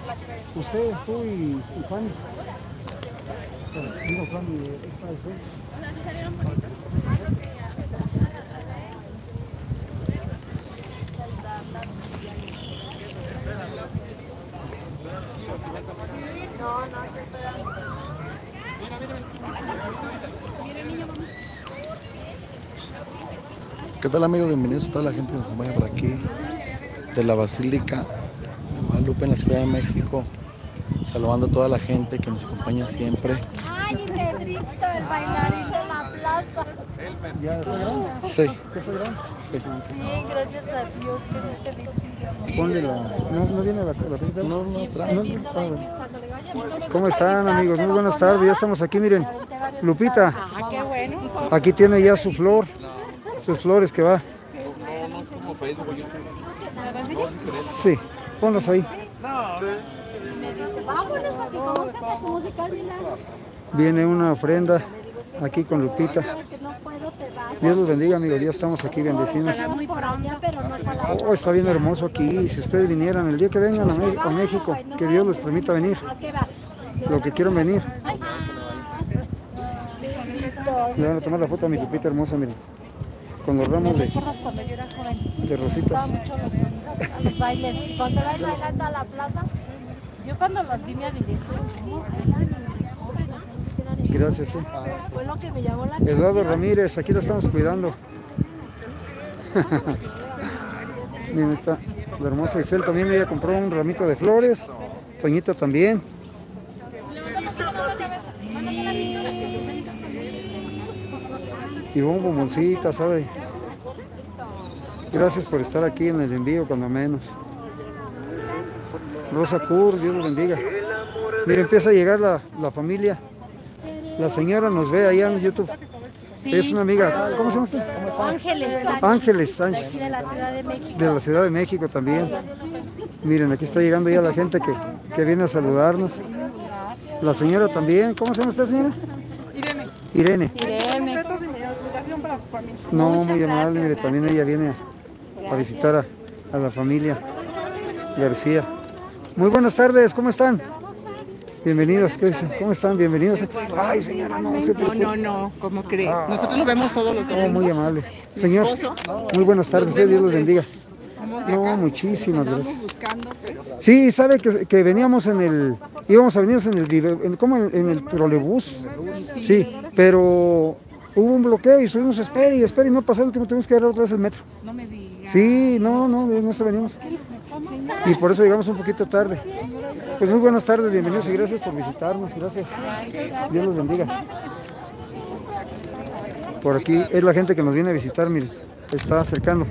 Ustedes, tú y Juan. Digo Juan y ¿Qué tal, amigos? Bienvenidos a toda la gente que nos acompaña por aquí de la Basílica de Guadalupe en la Ciudad de México, saludando a toda la gente que nos acompaña siempre. ¡Ay, Pedrito, el bailarín de la plaza! ¿Ya está grande? Sí, ¿Ya está grande? sí. Bien, gracias a Dios que Dios te bendiga. Ponle la... ¿No viene la visita? No, no, ¿Cómo están, amigos? Muy buenas tardes. Ya estamos aquí, miren. Lupita, aquí tiene ya su flor, sus flores que va. Sí, ponlas ahí. Viene una ofrenda aquí con Lupita. Dios los bendiga, amigos. Ya estamos aquí bendecidos. Oh, está bien hermoso aquí. Si ustedes vinieran el día que vengan a México, que Dios les permita venir, lo que quieran venir. Le van a tomar la foto a mi Lupita hermosa, miren, con los ramos de rositas. Los bailes. Cuando iba bailando a la plaza, yo cuando los vi me admiré. Gracias, sí. Fue lo que me llamó la atención. Eduardo Ramírez, aquí lo estamos cuidando. Miren, está la hermosa Isel también, ella compró un ramito de flores. Toñita también. Y bomboncita, ¿sabe? Gracias por estar aquí en el envío, cuando menos. Rosa Cur, Dios los bendiga. Mire, empieza a llegar la familia. La señora nos ve allá en YouTube. Sí. Es una amiga. ¿Cómo se llama usted? Ángeles Sánchez. Ángeles Sánchez. De aquí de la Ciudad de México. De la Ciudad de México también. Miren, aquí está llegando ya la gente que viene a saludarnos. La señora también. ¿Cómo se llama usted, señora? Irene. Irene. No, muy amable. Mire, también ella viene a visitar a la familia García. Muy buenas tardes, ¿cómo están? Bienvenidos, ¿qué dicen? ¿Cómo están? Bienvenidos. Ay, señora, no se preocupe. No, ¿cómo cree? Nosotros lo vemos todos los días. Oh, muy amable. Señor, muy buenas tardes, Dios los bendiga. No, muchísimas gracias. Sí, sabe que veníamos íbamos a venir en el trolebús. Sí, pero hubo un bloqueo y estuvimos, espere y no pasó el último, tuvimos que dar otra vez el metro. No me digas. Sí, no, de eso venimos. Y por eso llegamos un poquito tarde. Pues muy buenas tardes, bienvenidos y gracias por visitarnos, gracias. Dios los bendiga. Por aquí es la gente que nos viene a visitar, miren, está acercando.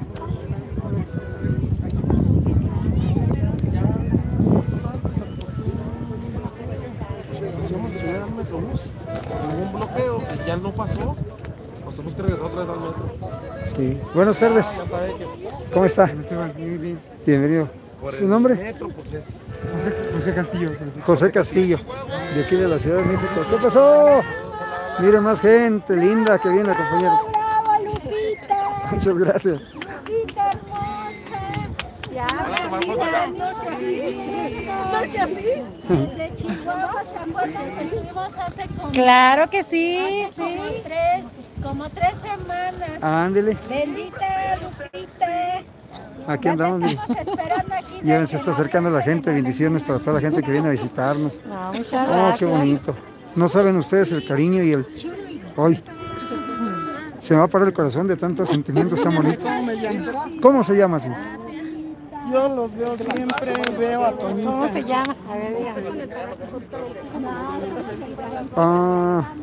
Un bloqueo, ya no pasó, pues tenemos que regresar otra vez al metro. Sí. Buenas tardes. ¿Cómo está? Bienvenido. ¿Su nombre? Metro, pues es José Castillo. José Castillo, de aquí de la Ciudad de México. ¿Qué pasó? Mire, más gente linda que viene a acompañarnos. ¡Bravo, Lupita! Muchas gracias. Lupita hermosa. Ya, mira. Desde Chihuahua, ¿se acuerdan que estuvimos hace como... Claro que sí. Hace como tres semanas. Ándele. Bendita Lupita. Aquí andamos. Ya te estamos esperando aquí. Ya se está acercando la gente. Bendiciones para toda la gente que viene a visitarnos. Oh, qué bonito. No saben ustedes el cariño y el... ¡Ay! Se me va a parar el corazón de tantos sentimientos tan bonitos. ¿Cómo se llama así? Yo los veo siempre, veo a Toñita. ¿Cómo se llama? A ver, dígame. Ah,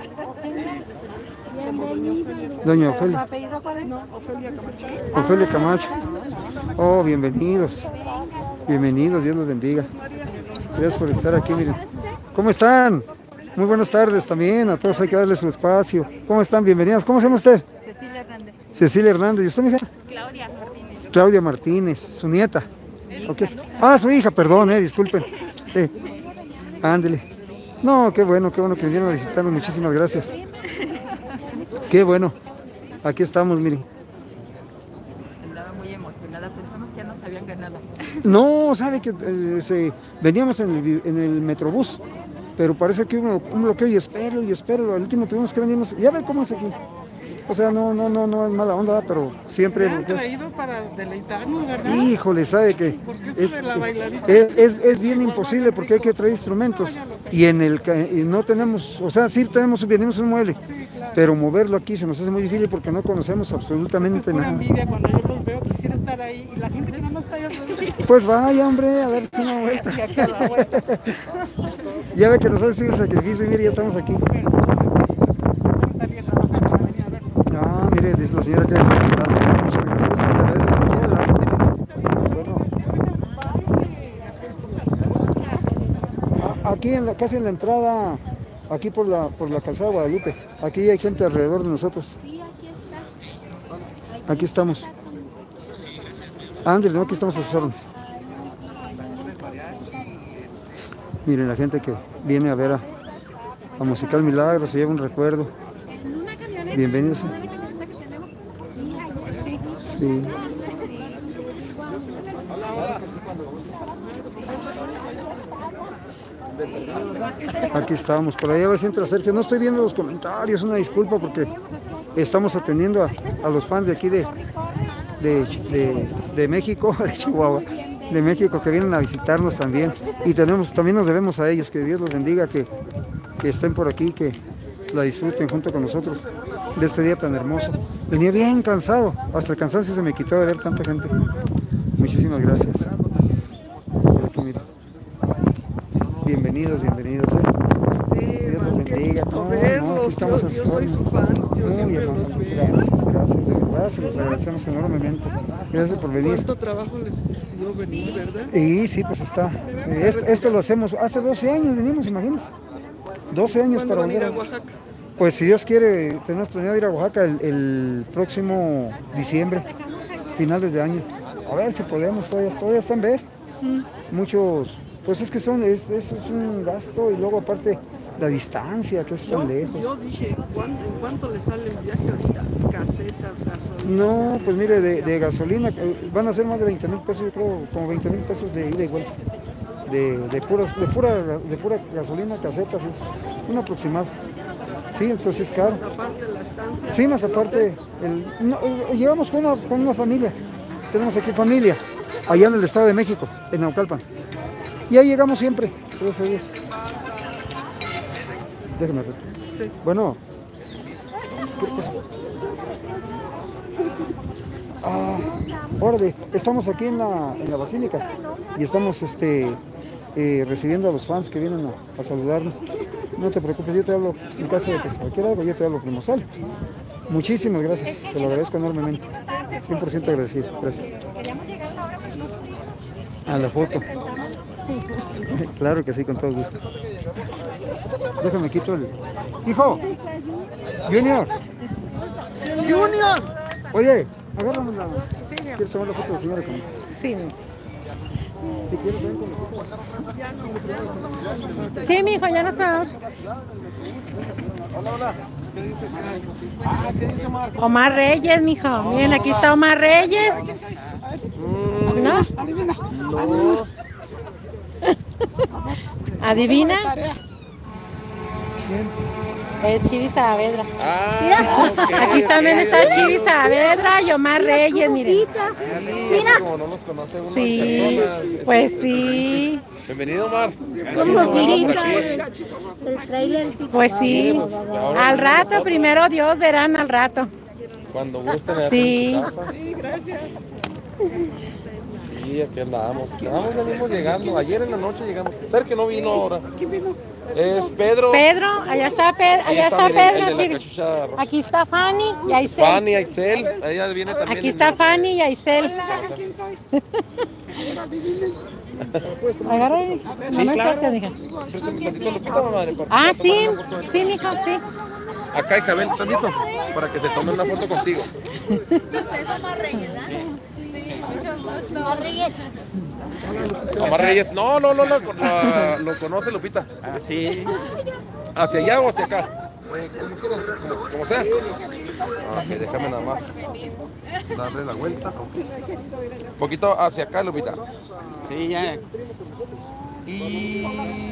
doña Ofelia. No, Ofelia Camacho. Ofelia Camacho. Oh, bienvenidos. Bienvenidos, Dios los bendiga. Gracias por estar aquí, miren. ¿Cómo están? Muy buenas tardes también, a todos hay que darles su espacio. ¿Cómo están? Bienvenidos. ¿Cómo se llama usted? Cecilia Hernández. Cecilia Hernández. ¿Y usted, mi hija? Claudia Martínez. Claudia Martínez, su nieta. Okay. Ah, su hija, perdón, disculpen. Sí. Ándele. No, qué bueno que vinieron a visitarnos. Muchísimas gracias. Qué bueno. Aquí estamos, miren. Andaba muy emocionada, pensamos que ya nos habían ganado. No, sabe que veníamos en el Metrobús, pero parece que hubo un bloqueo y espero. Al último tuvimos que venirnos. Ya ve cómo es aquí. O sea, no es mala onda, pero siempre... Me han traído para deleitarnos, ¿verdad? Híjole, sabe que es bien imposible porque hay que traer instrumentos y no tenemos, o sea, sí venimos un mueble, pero moverlo aquí se nos hace muy difícil porque no conocemos absolutamente nada. Envidia, cuando yo los veo quisiera estar ahí y la gente que no está allá. Pues vaya, hombre, a darse una vuelta. Ya ve que nos hace el sacrificio y mire, ya estamos aquí. Ah, mire, dice la señora que es gracias, muchas gracias, se agradece por todo el arte. Bueno, aquí casi en la entrada, aquí por la calzada de Guadalupe, aquí hay gente alrededor de nosotros. Sí, aquí está. Aquí estamos. Ándale, no, aquí estamos a sus órdenes. Miren, la gente que viene a ver a Musical Milagros, se lleva un recuerdo. Bienvenidos. Sí. Aquí estamos, por ahí a ver si entra Sergio. No estoy viendo los comentarios, una disculpa porque estamos atendiendo a los fans de aquí de México, de Chihuahua, de México, que vienen a visitarnos también. Y también nos debemos a ellos, que Dios los bendiga, que estén por aquí, que la disfruten junto con nosotros de este día tan hermoso. Venía bien cansado, hasta el cansancio se me quitó de ver tanta gente. Muchísimas gracias. Por aquí, mira. Bienvenidos. Dios los bendiga. Verlos, estamos yo soy su fan, yo siempre los veo. Gracias, de verdad, se los agradecemos enormemente. Gracias por venir. ¿Cuánto trabajo les dio venir, verdad? Y sí, pues está. Esto lo hacemos hace 12 años, venimos, imagínense. 12 años para volver volver a Oaxaca. Pues si Dios quiere, tenemos planeado ir a Oaxaca el próximo diciembre, finales de año. A ver si podemos, todavía están ver. Muchos, pues es que es un gasto y luego aparte la distancia, que es tan lejos. Yo dije, ¿en cuánto le sale el viaje ahorita? Casetas, gasolina. No, pues mire, de gasolina van a ser más de 20,000 pesos, yo creo, como 20,000 pesos de ida y vuelta. De pura gasolina, casetas, es un aproximado. Sí, entonces es caro. Más aparte la estancia. Sí, más aparte, llegamos con una familia, tenemos aquí familia, allá en el Estado de México, en Naucalpan. Y ahí llegamos siempre, gracias a Dios. Déjame ver. Sí. Bueno. Órale, estamos aquí en la Basílica y estamos recibiendo a los fans que vienen a saludarnos. No te preocupes, yo te hablo en caso de que se requiera algo, yo te hablo primo Sal. Muchísimas gracias, te lo agradezco enormemente. 100% agradecido, gracias. A la foto. Claro que sí, con todo gusto. Déjame quito el... ¡Hijo! ¡Junior! ¡Junior! Oye, agárrame la... ¿Quieres tomar la foto de la señora conmigo? Sí. Si quieres, ven con nosotros. Sí, mijo, ya no estamos. Hola. ¿Qué dice? ¿Qué dice Omar? Omar Reyes, mijo. Miren, aquí está Omar Reyes. ¿No? No. ¿Adivina? ¿Quién? Es Chivi Saavedra. Okay, Aquí también está Chivi Saavedra y Omar Reyes, miren. Sí, como no los conoce uno Sí, personas. pues sí. Bienvenido, Omar. Pues sí. Al rato, primero Dios, verán al rato. Cuando gusten. Sí. Sí, gracias. Sí, aquí andamos. Venimos llegando. Ayer en la noche llegamos. Sergio no vino ahora. ¿Quién vino? Es Pedro. Pedro, allá está Pedro, Ahí está, miren, el de la Chivi. cachucha roja. Aquí está Fanny y Aisel. Fanny, Aitzel. Ella viene también. Aquí está Fanny y Aisel. ¿Quién soy? Agárrame. Sí, claro. Hija. Préstame tantito, Lupita, madre. Ah, sí, sí, mijo, sí. Acá, hija, ven tantito, para que se tome una foto contigo. Omar Reyes, no, lo conoce Lupita. Ah, sí. ¿Hacia allá o hacia acá? ¿Cómo quieren? Como sea. Ok, déjame nada más darle la vuelta. Un poquito hacia acá, Lupita. Sí, ya. Y...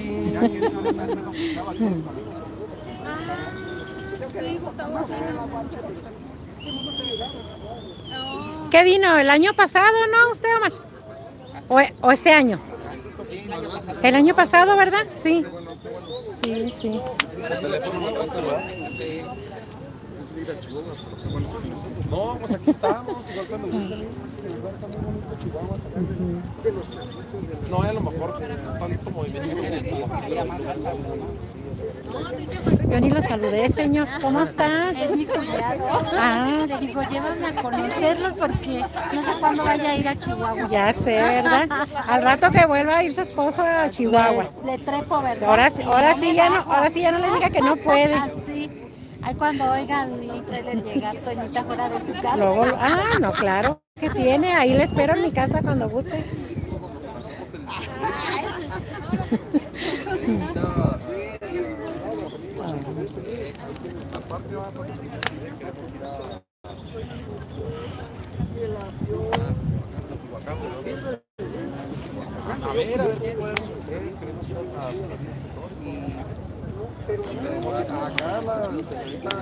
¿Qué vino? ¿El año pasado, no, usted, Omar? ¿O este año? El año pasado, ¿verdad? Sí. Sí, sí. No, pues aquí estábamos, igual cuando hiciste el lugar está muy bonito Chihuahua. No, a lo mejor tanto movimiento. Yo ni lo saludé, señor. ¿Cómo estás? Es mi cuñado. Ah, Le digo, llévame a conocerlos porque no sé cuándo vaya a ir a Chihuahua. ya sé, ¿verdad? Al rato que vuelva a ir su esposo a Chihuahua. Le trepo, ¿verdad? Ahora sí ya no le diga que no puede. Así. Ahí cuando oigan mi trailer llegar, Toñita fuera de su casa. Luego, no, claro. ¿Qué tiene? Ahí le espero en mi casa cuando guste. A ver qué podemos hacer. Queremos ir a acá la señorita.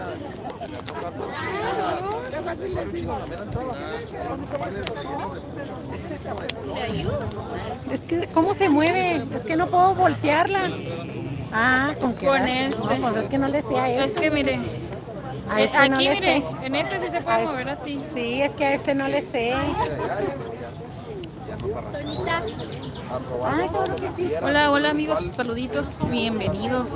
Es que, ¿cómo se mueve? Es que no puedo voltearla. ¿Con qué? Con este. No, pues es que no le sé a Es que mire, A este aquí no le mire, sé. en este sí se puede mover así. Sí, es que a este no le sé. Hola, hola amigos, saluditos, bienvenidos.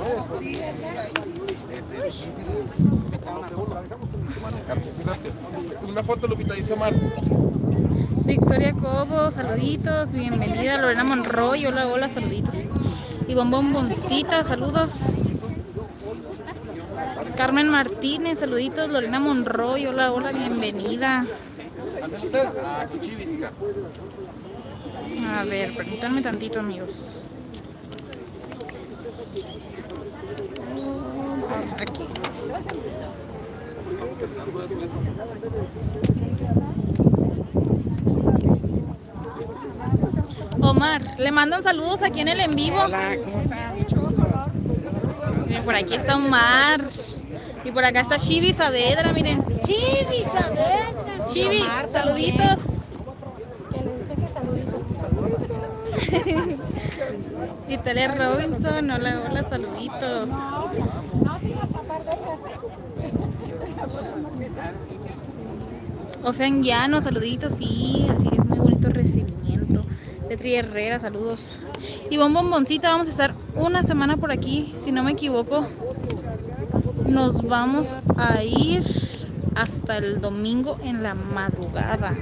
Una foto, Lupita, dice Omar. Victoria Cobo, saluditos, bienvenida. Lorena Monroy, hola, hola, saluditos. Y Bomboncita, saludos. Carmen Martínez, saluditos. Lorena Monroy, hola, hola, bienvenida. A ver, permítanme tantito, amigos. Aquí. Omar, le mandan saludos aquí en el en vivo. Hola, ¿cómo están? Mucho gusto. Miren, por aquí está Omar. Y por acá está Chivi Saavedra, miren. Chivi, Saavedra. Chivi, saluditos. Y Tele Robinson, hola, hola, saluditos. Ofen Llano, saluditos, sí, así es, muy bonito recibimiento. Petri Herrera, saludos. Y Bomboncita, vamos a estar una semana por aquí, si no me equivoco. Nos vamos a ir hasta el domingo en la madrugada.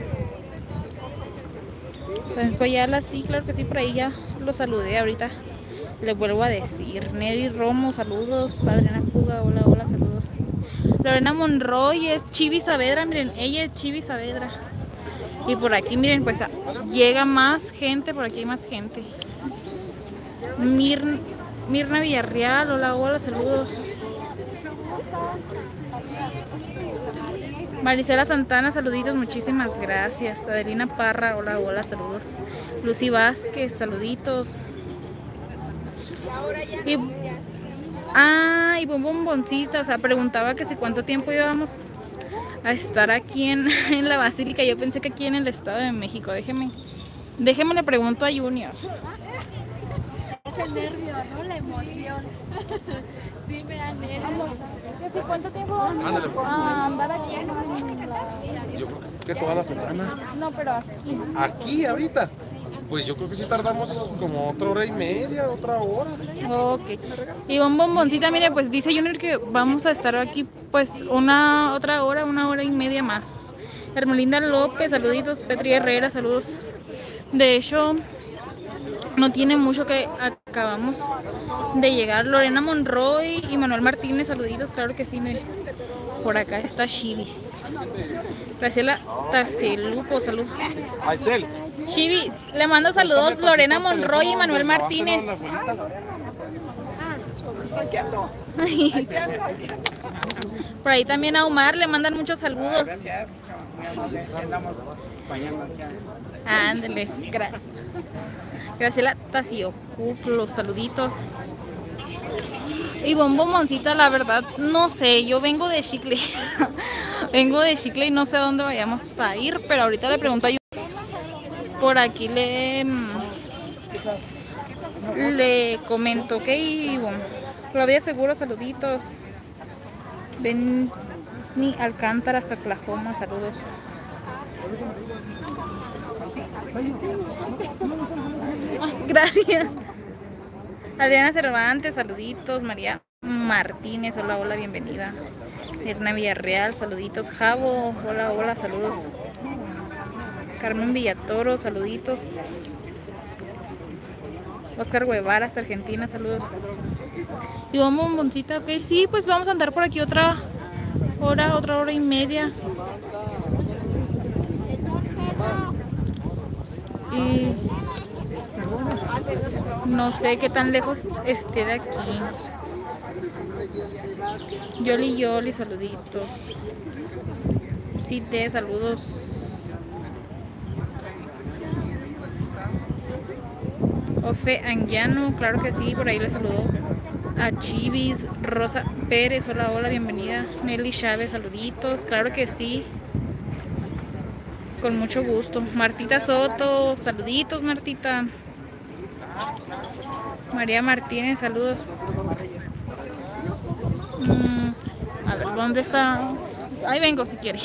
Francisco Ayala, sí, claro que sí, por ahí ya lo saludé ahorita. Le vuelvo a decir. Neri Romo, saludos. Adriana Puga, hola, hola, saludos. Lorena Monroy es Chivi Saavedra, miren, ella es Chivi Saavedra. Y por aquí, miren, pues llega más gente, por aquí hay más gente. Mirna Villarreal, hola, hola, saludos. Marisela Santana, saluditos, muchísimas gracias. Adelina Parra, hola, hola, saludos. Lucy Vázquez, saluditos. Y Bomboncita, o sea, preguntaba que si cuánto tiempo íbamos a estar aquí en la Basílica. Yo pensé que aquí en el Estado de México. Déjeme le pregunto a Junior. Es el nervio, ¿no? La emoción. Sí, me da nervios. ¿Cuánto tiempo vamos a andar aquí? Yo creo que toda la semana. No, pero aquí. ¿Aquí ahorita? Pues yo creo que sí tardamos como otra 1:30, otra hora. Ok. Y Bomboncita, mire, pues dice Junior que vamos a estar aquí pues una hora y media más. Hermelinda López, saluditos. Petri Herrera, saludos. De hecho, no tiene mucho que acabamos de llegar. Lorena Monroy y Manuel Martínez, saluditos, claro que sí, mire. Por acá está Chivis. Graciela Tarcelupo, saludos. Aicel. Chivis, le mando saludos Lorena Monroy y Manuel Martínez. Por ahí también a Omar le mandan muchos saludos. Ándeles, Graciela Taciocup, los saluditos. Y Bomboncita, la verdad, no sé, yo vengo de Chicle. Vengo de Chicle y no sé a dónde vayamos a ir, pero ahorita le pregunto a por aquí le comento, ok, bueno, Claudia Seguro, saluditos. Benny Alcántara hasta Oklahoma, saludos. Gracias. Adriana Cervantes, saluditos. María Martínez, hola, hola, bienvenida. Erna Villarreal, saluditos. Javo, hola, hola, saludos. Carmen Villatoro, saluditos. Oscar Guevara, hasta Argentina, saludos. Y vamos, Bomboncita, ok, sí, pues vamos a andar por aquí otra hora y media. Y no sé qué tan lejos esté de aquí. Yoli, saluditos. Cite, saludos. Ofe Anguiano, claro que sí, por ahí le saludo. A Chivis, Rosa Pérez, hola, hola, bienvenida. Nelly Chávez, saluditos, claro que sí. Con mucho gusto. Martita Soto, saluditos, Martita. María Martínez, saludos. A ver, ¿dónde está? Ahí vengo si quiere.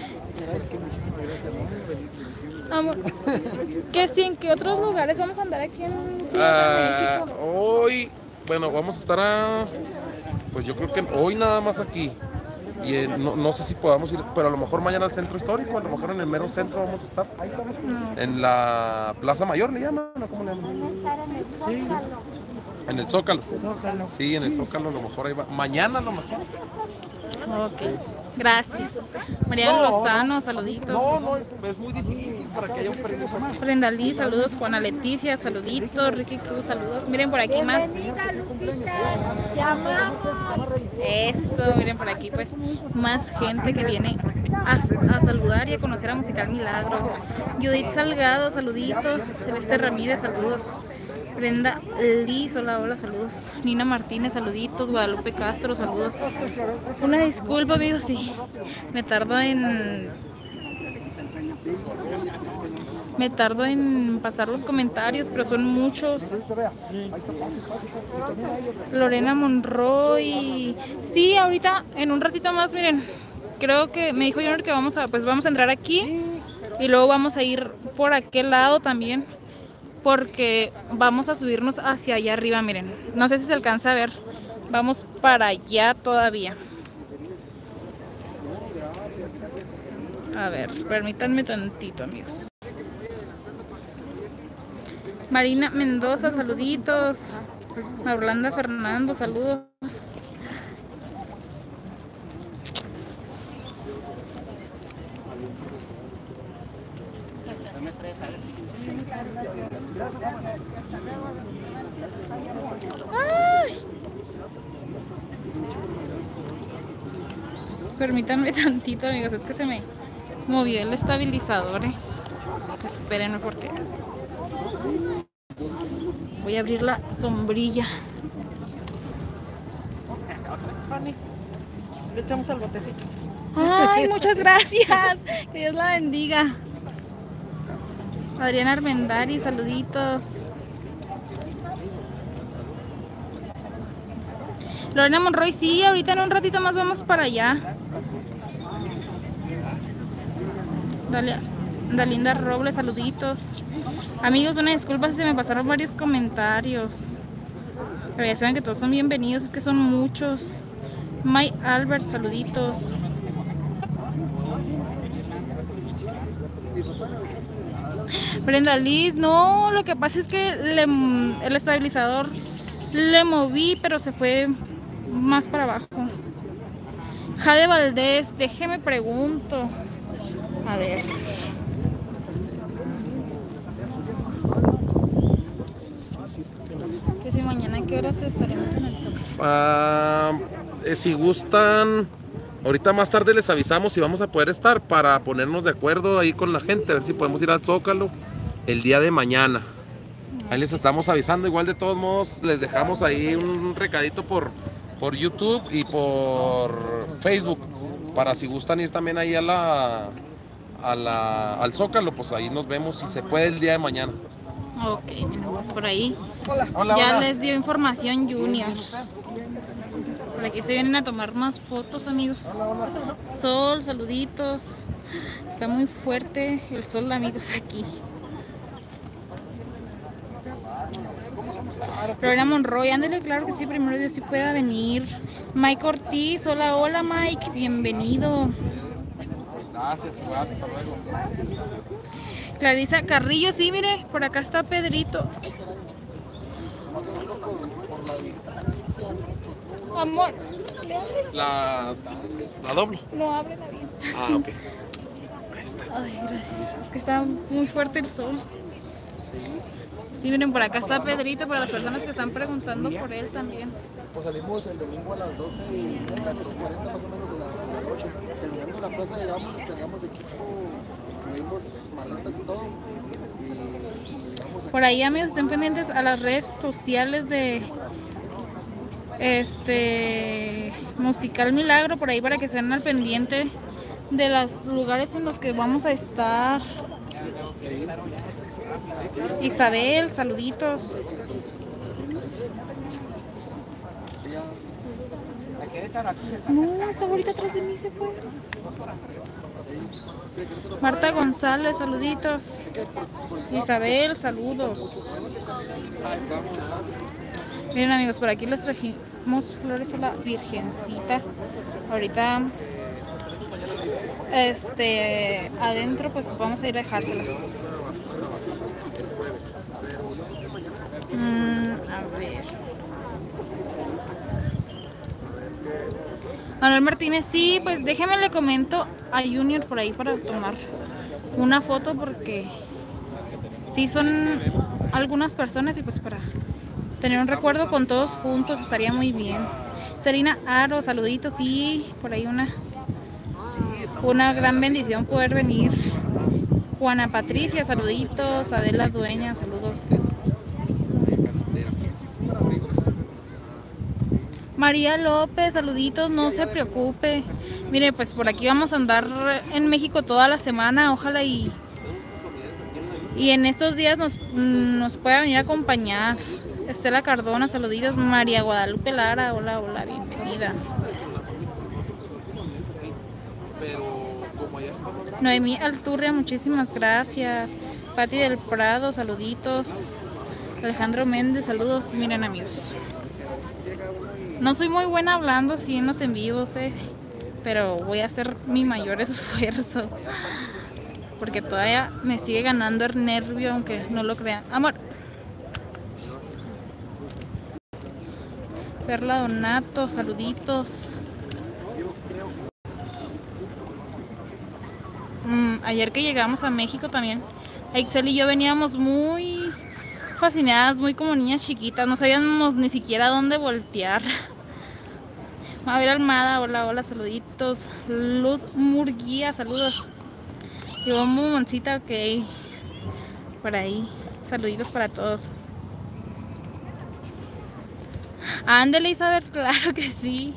Amor, ¿qué sí? ¿En qué otros lugares vamos a andar aquí en Ciudad de México? Hoy, bueno, vamos a estar pues yo creo que hoy nada más aquí. Y no sé si podamos ir, pero a lo mejor mañana al centro histórico, a lo mejor en el mero centro vamos a estar. En la Plaza Mayor le llaman, ¿no? ¿Cómo le llaman? Sí. En el Zócalo. Sí, en el Zócalo a lo mejor ahí va. Mañana a lo mejor. Ok. Sí. Gracias. Mariana Lozano, saluditos. No, es muy difícil para que haya un premio. Brenda Lee, saludos. Juana Leticia, saluditos. Ricky Cruz, saludos. Miren por aquí más. Te amamos. Eso, miren por aquí pues más gente que viene a saludar y a conocer a Musical Milagro. Judith Salgado, saluditos. Celeste Ramírez, saludos. Brenda Liz, hola, hola, saludos. Nina Martínez, saluditos. Guadalupe Castro, saludos. Una disculpa, amigos, sí. Me tardo en pasar los comentarios, pero son muchos. Lorena Monroy. Sí, ahorita, en un ratito más, miren. Creo que me dijo Junior que vamos a entrar aquí. Y luego vamos a ir por aquel lado también. Porque vamos a subirnos hacia allá arriba, miren. No sé si se alcanza a ver. Vamos para allá todavía. A ver, permítanme tantito, amigos. Marina Mendoza, saluditos. Orlando Fernando, saludos. ¡Ay! Permítanme tantito, amigos, es que se me movió el estabilizador. Espérenme porque voy a abrir la sombrilla. Le echamos al botecito. Ay, muchas gracias. Que Dios la bendiga. Adriana Armendari, saluditos. Lorena Monroy, sí, ahorita en un ratito más vamos para allá. Dalinda Robles, saluditos. Amigos, una disculpa si se me pasaron varios comentarios. Pero ya saben que todos son bienvenidos, es que son muchos. May Albert, saluditos. Brenda Liz, no, lo que pasa es que el estabilizador le moví, pero se fue más para abajo. Jade Valdés, déjeme pregunto. A ver. Que si mañana, ¿a qué horas estaremos en el Zócalo? Si gustan, ahorita más tarde les avisamos si vamos a poder estar para ponernos de acuerdo ahí con la gente, a ver si podemos ir al Zócalo el día de mañana. Ahí les estamos avisando. Igual de todos modos les dejamos ahí un recadito por YouTube y por Facebook, para si gustan ir también ahí al Zócalo, pues ahí nos vemos si se puede el día de mañana. Ok, pues por ahí. Hola, ya hola. les dio información Junior. Por aquí se vienen a tomar más fotos, amigos. Sol, saluditos. Está muy fuerte el sol, amigos, aquí. Lorena Monroy, ándale, claro que sí, primero Dios sí pueda venir. Mike Ortiz, hola, hola Mike, bienvenido. Gracias, igual, hasta luego. Clarisa Carrillo, sí, mire, por acá está Pedrito. Amor, ¿le abres? La doble. No, ábrela bien. Ah, ok. Ahí está. Ay, gracias. Es que está muy fuerte el sol. Sí, miren, por acá está Pedrito, para las personas que están preguntando por él también. Pues salimos el domingo a las 12:40 más o menos de las 8. Terminando la plaza, llegamos, descargamos equipo, subimos maletas y todo. Y llegamos aquí. Por ahí, amigos, estén pendientes a las redes sociales de Musical Milagro, por ahí para que estén al pendiente de los lugares en los que vamos a estar. Isabel, saluditos. No, está ahorita atrás de mí, se fue. Marta González, saluditos. Isabel, saludos. Miren, amigos, por aquí les trajimos flores a la Virgencita. Ahorita adentro pues vamos a ir a dejárselas. A ver. Manuel Martínez, sí, pues déjeme le comento a Junior por ahí para tomar una foto, porque sí son algunas personas y pues para tener un recuerdo con todos juntos estaría muy bien. Selina Aro, saluditos, sí, por ahí una gran bendición poder venir. Juana Patricia, saluditos. Adela Dueña, saludos. María López, saluditos, no se preocupe. Mire, pues por aquí vamos a andar en México toda la semana, ojalá y en estos días nos pueda venir a acompañar. Estela Cardona, saluditos. María Guadalupe Lara, hola, hola, bienvenida. Noemí Alturria, muchísimas gracias. Pati del Prado, saluditos. Alejandro Méndez, saludos. Miren, amigos, no soy muy buena hablando así en los en vivos, pero voy a hacer mi mayor esfuerzo, porque todavía me sigue ganando el nervio, aunque no lo crean. Amor. Perla Donato, saluditos. Ayer que llegamos a México también, Excel y yo veníamos muy fascinadas, muy como niñas chiquitas, no sabíamos ni siquiera dónde voltear. Mabel Almada, hola, hola, saluditos. Luz Murguía, saludos. Ivonne Momoncita, ok, por ahí, saluditos para todos. Ándale, Isabel, claro que sí.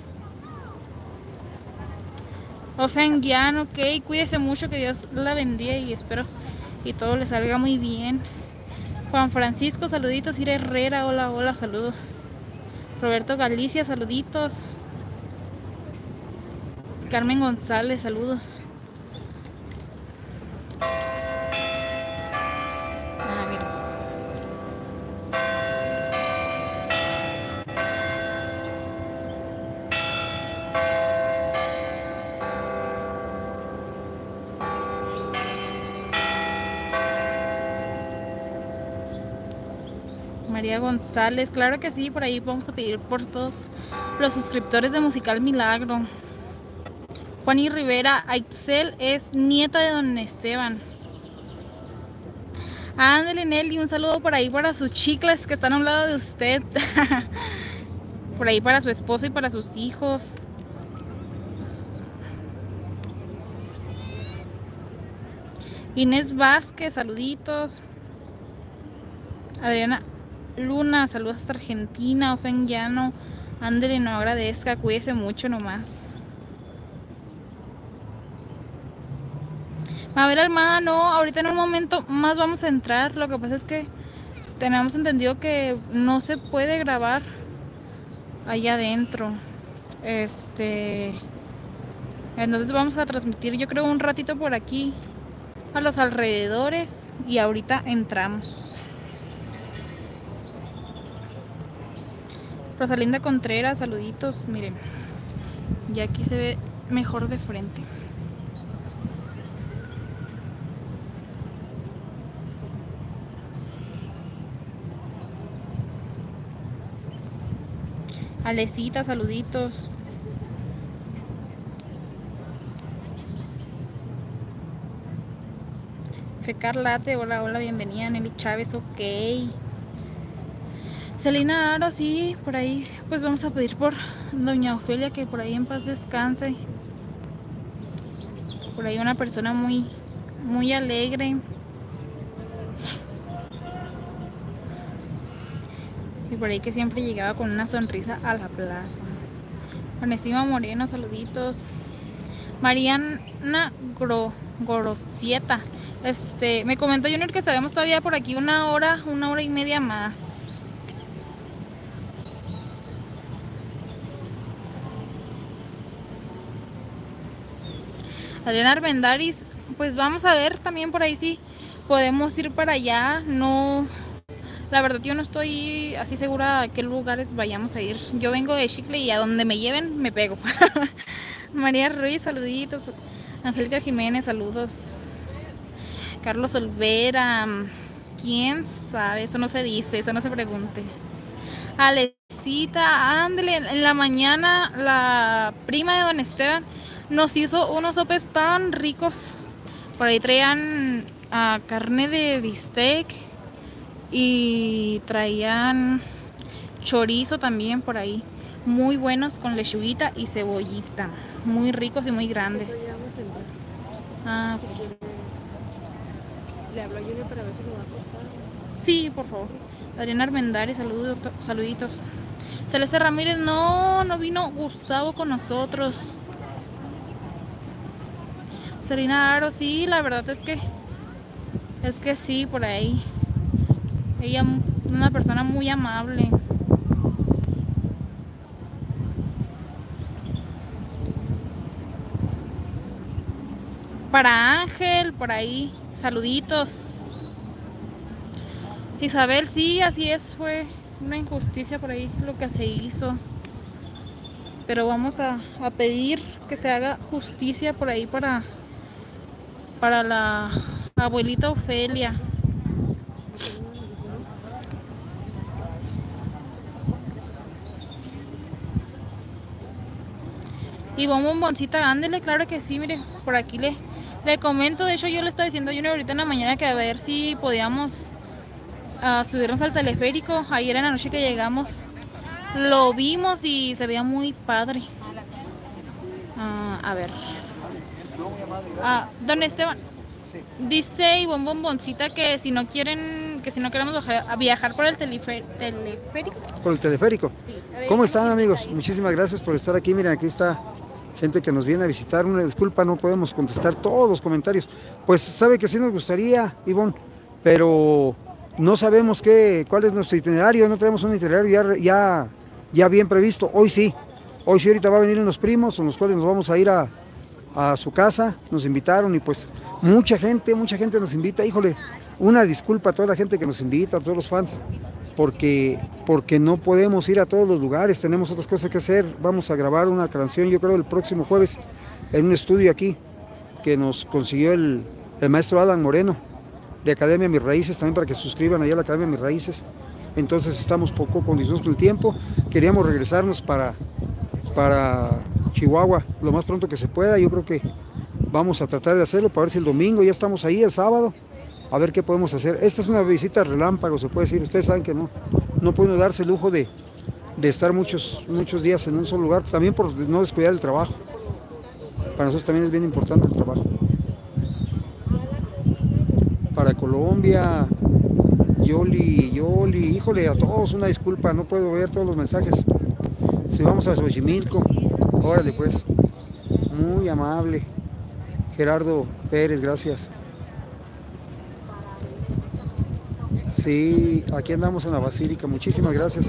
Ofenguian, ok, cuídese mucho, que Dios la bendiga y espero y todo le salga muy bien. Juan Francisco, saluditos. Ira Herrera, hola, hola, saludos. Roberto Galicia, saluditos. Carmen González, saludos. Mira. María González, claro que sí, por ahí vamos a pedir por todos los suscriptores de Musical Milagro. Juani Rivera, Aixel es nieta de don Esteban. Ándale, Nelly, un saludo por ahí para sus chicles que están a un lado de usted. Por ahí para su esposo y para sus hijos. Inés Vázquez, saluditos. Adriana Luna, saludos hasta Argentina. Ofen Llano, ándale, no agradezca, cuídese mucho nomás. Mabel Almada, no, ahorita en un momento más vamos a entrar. Lo que pasa es que tenemos entendido que no se puede grabar allá adentro. Entonces vamos a transmitir, yo creo, un ratito por aquí a los alrededores y ahorita entramos. Rosalinda Contreras, saluditos, miren, ya aquí se ve mejor de frente. Alecita, saluditos. Fecar Late, hola, hola, bienvenida. Nelly Chávez, ok. Celina Aro, sí, por ahí, pues vamos a pedir por doña Ofelia que por ahí en paz descanse. Por ahí una persona muy, muy alegre. Y por ahí que siempre llegaba con una sonrisa a la plaza. Onesima Moreno, saluditos. Mariana Gorosieta. Me comentó Junior que estaremos todavía por aquí una hora y media más. Adriana Armendaris, pues vamos a ver también por ahí si podemos ir para allá. No, la verdad yo no estoy así segura a qué lugares vayamos a ir. Yo vengo de Chicle y a donde me lleven me pego. María Ruiz, saluditos. Angélica Jiménez, saludos. Carlos Olvera, quién sabe, eso no se dice, eso no se pregunte. Alecita, ándale, en la mañana la prima de don Esteban nos hizo unos sopes tan ricos. Por ahí traían carne de bistec y traían chorizo también por ahí. Muy buenos con lechuguita y cebollita. Muy ricos y muy grandes. Ah, le hablo a Junior para ver si lo va a cortar. sí, por favor. Adriana Armendares, saluditos. Celeste Ramírez, no vino Gustavo con nosotros. Serena Aro, sí, la verdad es que sí, por ahí. Ella una persona muy amable. Para Ángel, por ahí, saluditos. Isabel, sí, así es, fue una injusticia por ahí lo que se hizo. Pero vamos a pedir que se haga justicia por ahí para la abuelita Ofelia. Y bomboncita, ándele, claro que sí, mire, por aquí le comento. De hecho yo le estaba diciendo a Junior ahorita en la mañana que a ver si podíamos subirnos al teleférico. Ayer en la noche que llegamos lo vimos y se veía muy padre. A ver, don Esteban, dice Ivonne Bomboncita que si no queremos viajar por el teleférico. Por el teleférico. Sí. ¿Cómo están, amigos? Muchísimas gracias por estar aquí. Miren, aquí está gente que nos viene a visitar. Una disculpa, no podemos contestar todos los comentarios. Pues sabe que sí nos gustaría, Ivonne, pero no sabemos cuál es nuestro itinerario. No tenemos un itinerario ya bien previsto. Hoy sí, ahorita va a venir unos primos con los cuales nos vamos a ir a su casa. Nos invitaron y pues mucha gente nos invita. Híjole, una disculpa a toda la gente que nos invita, a todos los fans, porque no podemos ir a todos los lugares, tenemos otras cosas que hacer. Vamos a grabar una canción, yo creo, el próximo jueves en un estudio aquí que nos consiguió el maestro Alan Moreno de Academia Mis Raíces, también para que se suscriban allá a la Academia Mis Raíces. Entonces estamos poco condicionados con el tiempo, queríamos regresarnos para Chihuahua lo más pronto que se pueda. Yo creo que vamos a tratar de hacerlo para ver si el domingo ya estamos ahí, el sábado, a ver qué podemos hacer. Esta es una visita relámpago, se puede decir. Ustedes saben que no pueden darse el lujo de estar muchos días en un solo lugar, también por no descuidar el trabajo. Para nosotros también es bien importante el trabajo. Para Colombia, Yoli, híjole, a todos una disculpa, no puedo ver todos los mensajes. Si vamos a Xochimilco, órale pues, muy amable. Gerardo Pérez, gracias. Sí, aquí andamos en la Basílica, muchísimas gracias.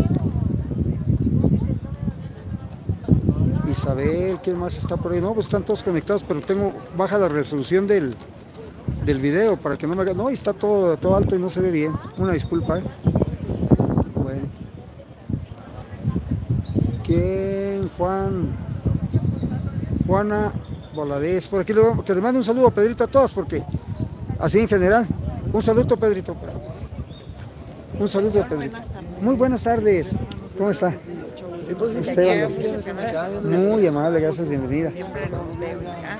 Isabel, ¿quién más está por ahí? No, pues están todos conectados, pero tengo baja la resolución del video para que no me haga... No, está todo alto y no se ve bien. Una disculpa, Bueno. ¿Quién? Juana Valadez. Por aquí que le mando un saludo a Pedrito a todas, porque así en general. Un saludo, Pedrito. Un saludo a Pedrito. Muy buenas tardes. ¿Cómo está? Esteban, muy amable, gracias, bienvenida. Siempre los veo.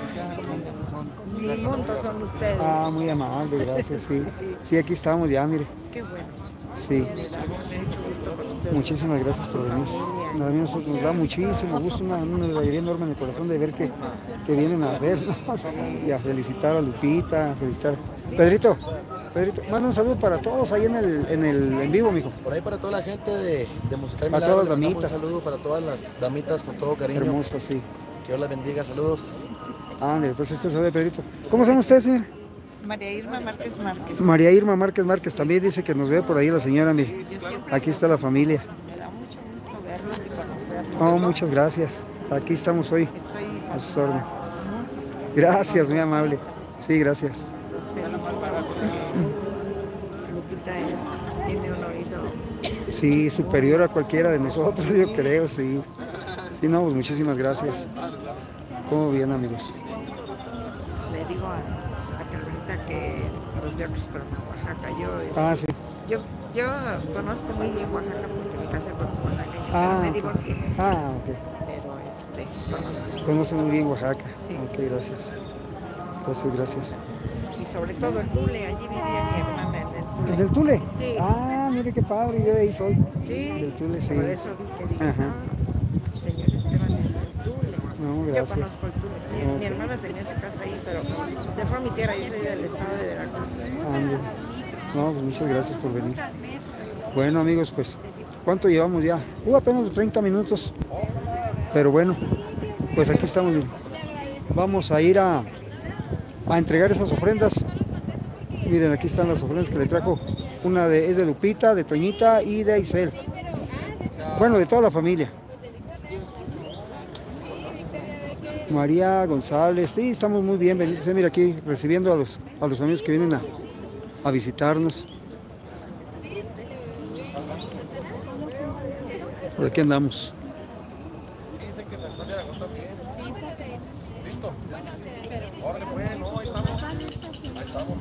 Sí, juntos son ustedes. Muy amable, gracias, sí. Sí, aquí estamos ya, mire. Qué bueno. Sí. Muchísimas gracias por venir. A mí nos da muchísimo gusto, una alegría enorme en el corazón de ver que vienen a vernos y a felicitar a Lupita, a felicitar. Pedrito, manda un saludo para todos ahí en vivo, mijo. Por ahí para toda la gente de Musical Milagro. Para todas las damitas. Un saludo para todas las damitas con todo cariño. Hermoso, sí. Que Dios las bendiga, saludos. Pues este es el saludo de Pedrito. ¿Cómo se llama usted, señor? María Irma Márquez Márquez. María Irma Márquez también dice que nos ve por ahí la señora, mire. Aquí está la familia. Me da mucho gusto verlos y conocerlos. Muchas gracias. Aquí estamos hoy. Estoy a sus órdenes. su música. Gracias, muy amable. Sí, gracias. Los felicito porque Lupita tiene un oído. Sí, superior a cualquiera de nosotros, yo creo, sí. Sí, no, pues muchísimas gracias. ¿Cómo bien, amigos? Le digo a Carlita que los veo que se fueron a Oaxaca. Sí. Yo conozco muy bien Oaxaca porque me casé con un oaxaqueño, me divorcié. Ok. Pero Conoce muy bien Oaxaca. Sí. Ok, gracias. Gracias. Y sobre todo el Tule, allí vivía mi hermana en el Tule. ¿En el Tule? Sí. Mire qué padre, yo de ahí soy. Sí. Del Tule, sí. Por eso vi que dije, señor Esteban es del Tule. No, gracias. Yo conozco el Tule. Mi hermana tenía su casa ahí, pero le fue a mi tierra, yo soy del estado de Veracruz. No, pues muchas gracias por venir. Bueno, amigos, pues, ¿cuánto llevamos ya? Apenas los 30 minutos. Pero bueno, pues aquí estamos. Vamos a ir a entregar esas ofrendas. Miren, aquí están las ofrendas que le trajo. Una es de Lupita, de Toñita y de Isel. Bueno, de toda la familia. María González, sí, estamos muy bien, benditos. Mira, aquí recibiendo a los amigos que vienen a visitarnos. Por aquí andamos. ¿Listo? Órale, pues, no, ahí estamos. Ahí estamos,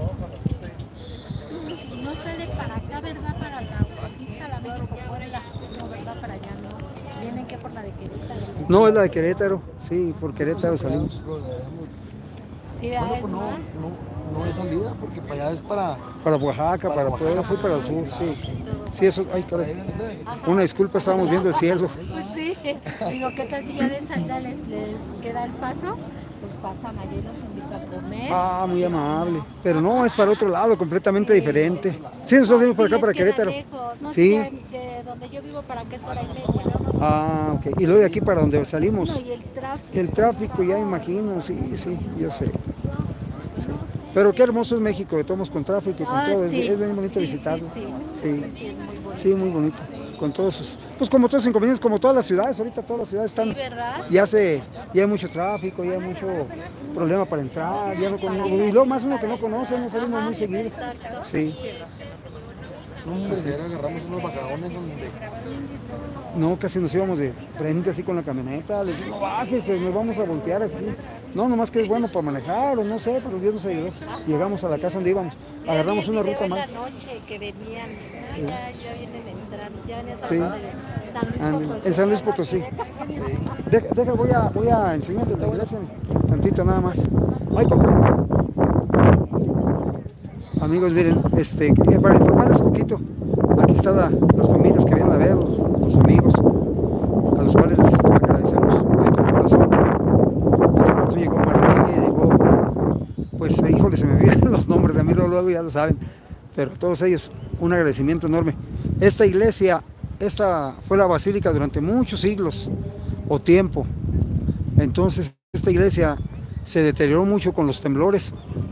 No sale para acá, ¿verdad? Para la autopista, la México por no, ¿verdad? Para allá, ¿no? Vienen que por la de Querétaro. No, es la de Querétaro, sí, por Querétaro salimos. Sí, Bueno, pues no es salida porque para allá es para Oaxaca, para Puebla, sí, para el sur, sí. Sí, eso, ay, caray. Una disculpa, estábamos viendo el cielo. Pues sí, digo, ¿qué tal si ya de salida les queda el paso? Pues pasan allí, los invito a comer. Muy amable. Pero no, es para otro lado, completamente diferente. Sí, nosotros salimos por acá, para Querétaro. No sí. Sé, de donde yo vivo para acá es hora y media. Ok. Y luego de aquí para donde salimos. No, y el tráfico. El tráfico, ya imagino, sí, yo sé. Sí. Pero qué hermoso es México, de todos con tráfico, con todo. Sí. Es bien bonito visitarlo. Sí, es muy bonito. Sí, muy bonito. Con todos sus, pues como todos los inconvenientes, como todas las ciudades, ahorita todas las ciudades están, ya hay mucho tráfico, ya hay mucho problema para entrar, ya no y luego más uno que no conoce, no salimos muy seguido. Sí. Pues agarramos unos bajadones donde... No, casi nos íbamos de frente así con la camioneta, les digo, no bajes, nos vamos a voltear aquí. No, nomás que es bueno para manejar, o no sé, pero Dios nos ayudó. Llegamos a la casa donde íbamos, agarramos una ruta más. En la noche que venían, ya vienen entrando, ya venían sí. San Luis Potosí. En San Luis Potosí. Sí. Deja, voy a enseñarte, gracias, tantito nada más. Ay, papá. Amigos, miren, para informarles poquito, aquí están las familias que vienen a ver, los amigos, a los cuales les agradecemos de todo corazón. De todo corazón llegó Marlene, llegó, pues, híjole, se me olvidan los nombres de mí, luego ya lo saben, pero todos ellos, un agradecimiento enorme. Esta iglesia, esta fue la basílica durante muchos siglos o tiempo. Entonces, esta iglesia se deterioró mucho con los temblores.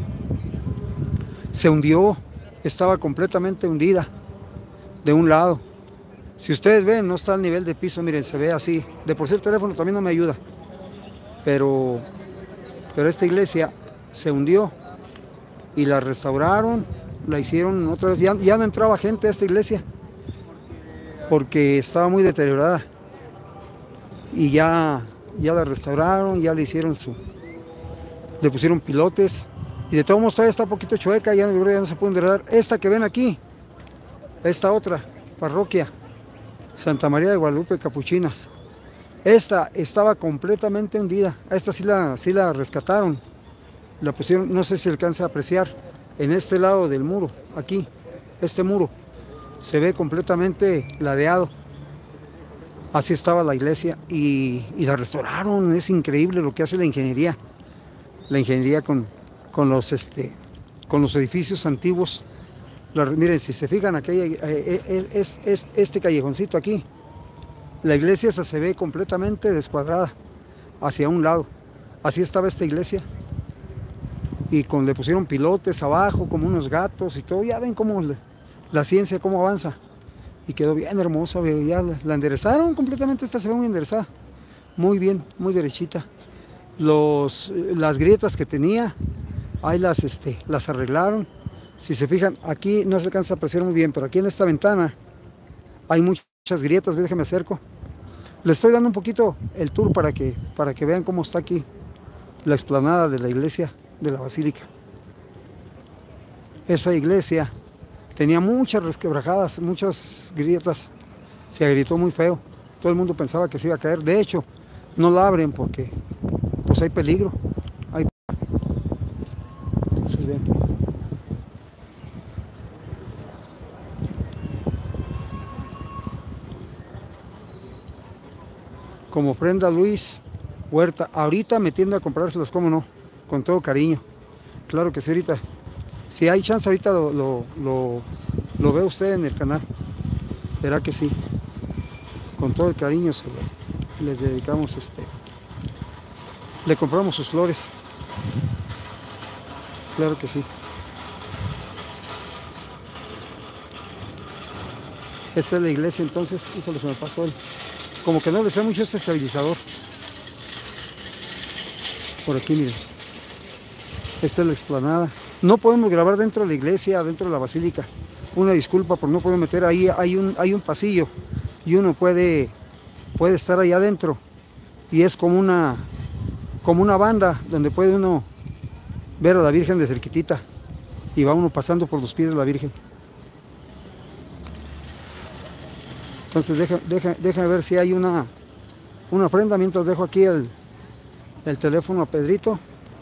Se hundió, estaba completamente hundida de un lado. Si ustedes ven, no está al nivel de piso, miren, se ve así. De por sí el teléfono también no me ayuda. Pero esta iglesia se hundió y la restauraron, la hicieron otra vez. Ya no entraba gente a esta iglesia porque estaba muy deteriorada. Y ya la restauraron, ya le hicieron le pusieron pilotes. Y de todos modos todavía está un poquito chueca, ya no se puede enderezar. Esta que ven aquí, esta otra parroquia, Santa María de Guadalupe Capuchinas. Esta estaba completamente hundida. A esta sí la rescataron. La pusieron, no sé si alcanza a apreciar, en este lado del muro, aquí, este muro, se ve completamente ladeado. Así estaba la iglesia y la restauraron. Es increíble lo que hace la ingeniería. La ingeniería con los edificios antiguos. Miren, si se fijan, aquí es este callejoncito aquí. La iglesia esa se ve completamente descuadrada hacia un lado. Así estaba esta iglesia. Y le pusieron pilotes abajo, como unos gatos y todo. Ya ven cómo la ciencia cómo avanza. Y quedó bien hermosa. Ya la enderezaron completamente. Esta se ve muy enderezada. Muy bien, muy derechita. Las grietas que tenía, ahí las arreglaron. Si se fijan, aquí no se alcanza a apreciar muy bien, pero aquí en esta ventana hay muchas grietas. Déjenme acerco. Les estoy dando un poquito el tour para que vean cómo está aquí la explanada de la iglesia de la basílica. Esa iglesia tenía muchas resquebrajadas, muchas grietas. Se agrietó muy feo. Todo el mundo pensaba que se iba a caer. De hecho, no la abren porque pues hay peligro. Entonces, ven. Como ofrenda Luis Huerta, ahorita metiendo a comprárselos, cómo no, con todo cariño. Claro que sí, ahorita, si hay chance, ahorita lo ve usted en el canal. Verá que sí. Con todo el cariño les dedicamos le compramos sus flores. Claro que sí. Esta es la iglesia, entonces, híjole, se me pasó como que no le sé mucho este estabilizador. Por aquí, miren. Esta es la explanada. No podemos grabar dentro de la iglesia, dentro de la basílica. Una disculpa por no poder meter ahí. Hay un pasillo y uno puede estar ahí adentro. Y es como una banda donde puede uno ver a la Virgen de cerquitita. Y va uno pasando por los pies de la Virgen. Entonces déjame ver si hay una ofrenda mientras dejo aquí el teléfono a Pedrito.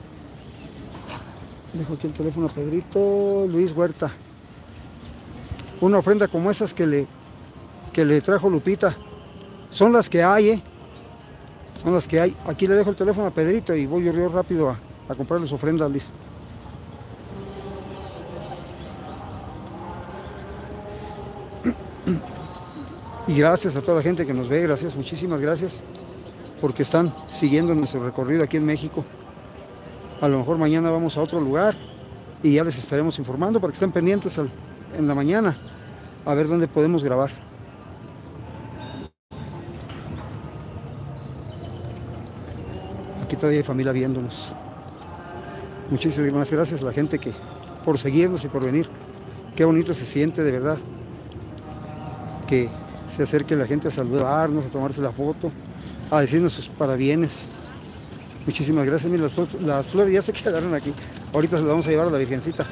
Dejo aquí el teléfono a Pedrito Luis Huerta. Una ofrenda como esas que le trajo Lupita. Son las que hay, Son las que hay. Aquí le dejo el teléfono a Pedrito y voy yo rápido a comprarle su ofrenda, Luis. Y gracias a toda la gente que nos ve, gracias, muchísimas gracias, porque están siguiendo nuestro recorrido aquí en México. A lo mejor mañana vamos a otro lugar y ya les estaremos informando para que estén pendientes en la mañana a ver dónde podemos grabar. Aquí todavía hay familia viéndonos. Muchísimas gracias a la gente por seguirnos y por venir. Qué bonito se siente, de verdad, que se acerque la gente a saludarnos, a tomarse la foto, a decirnos sus parabienes. Muchísimas gracias. Miren, las flores ya se quedaron aquí. Ahorita se las vamos a llevar a la Virgencita.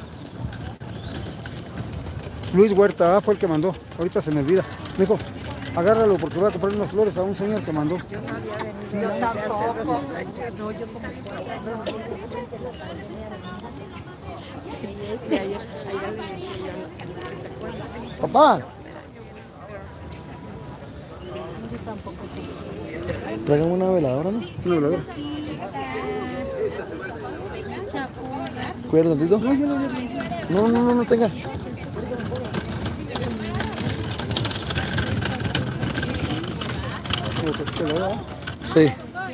Luis Huerta fue el que mandó. Ahorita se me olvida. Me dijo, agárralo porque voy a comprar unas flores a un señor que mandó. Yo no había venido. Yo tampoco. Y ayer le decía yo a Lupita, ¿cuándo? Papá. Traigan una veladora, ¿no? Una veladora. Cuidado tantito. No tenga. Sí.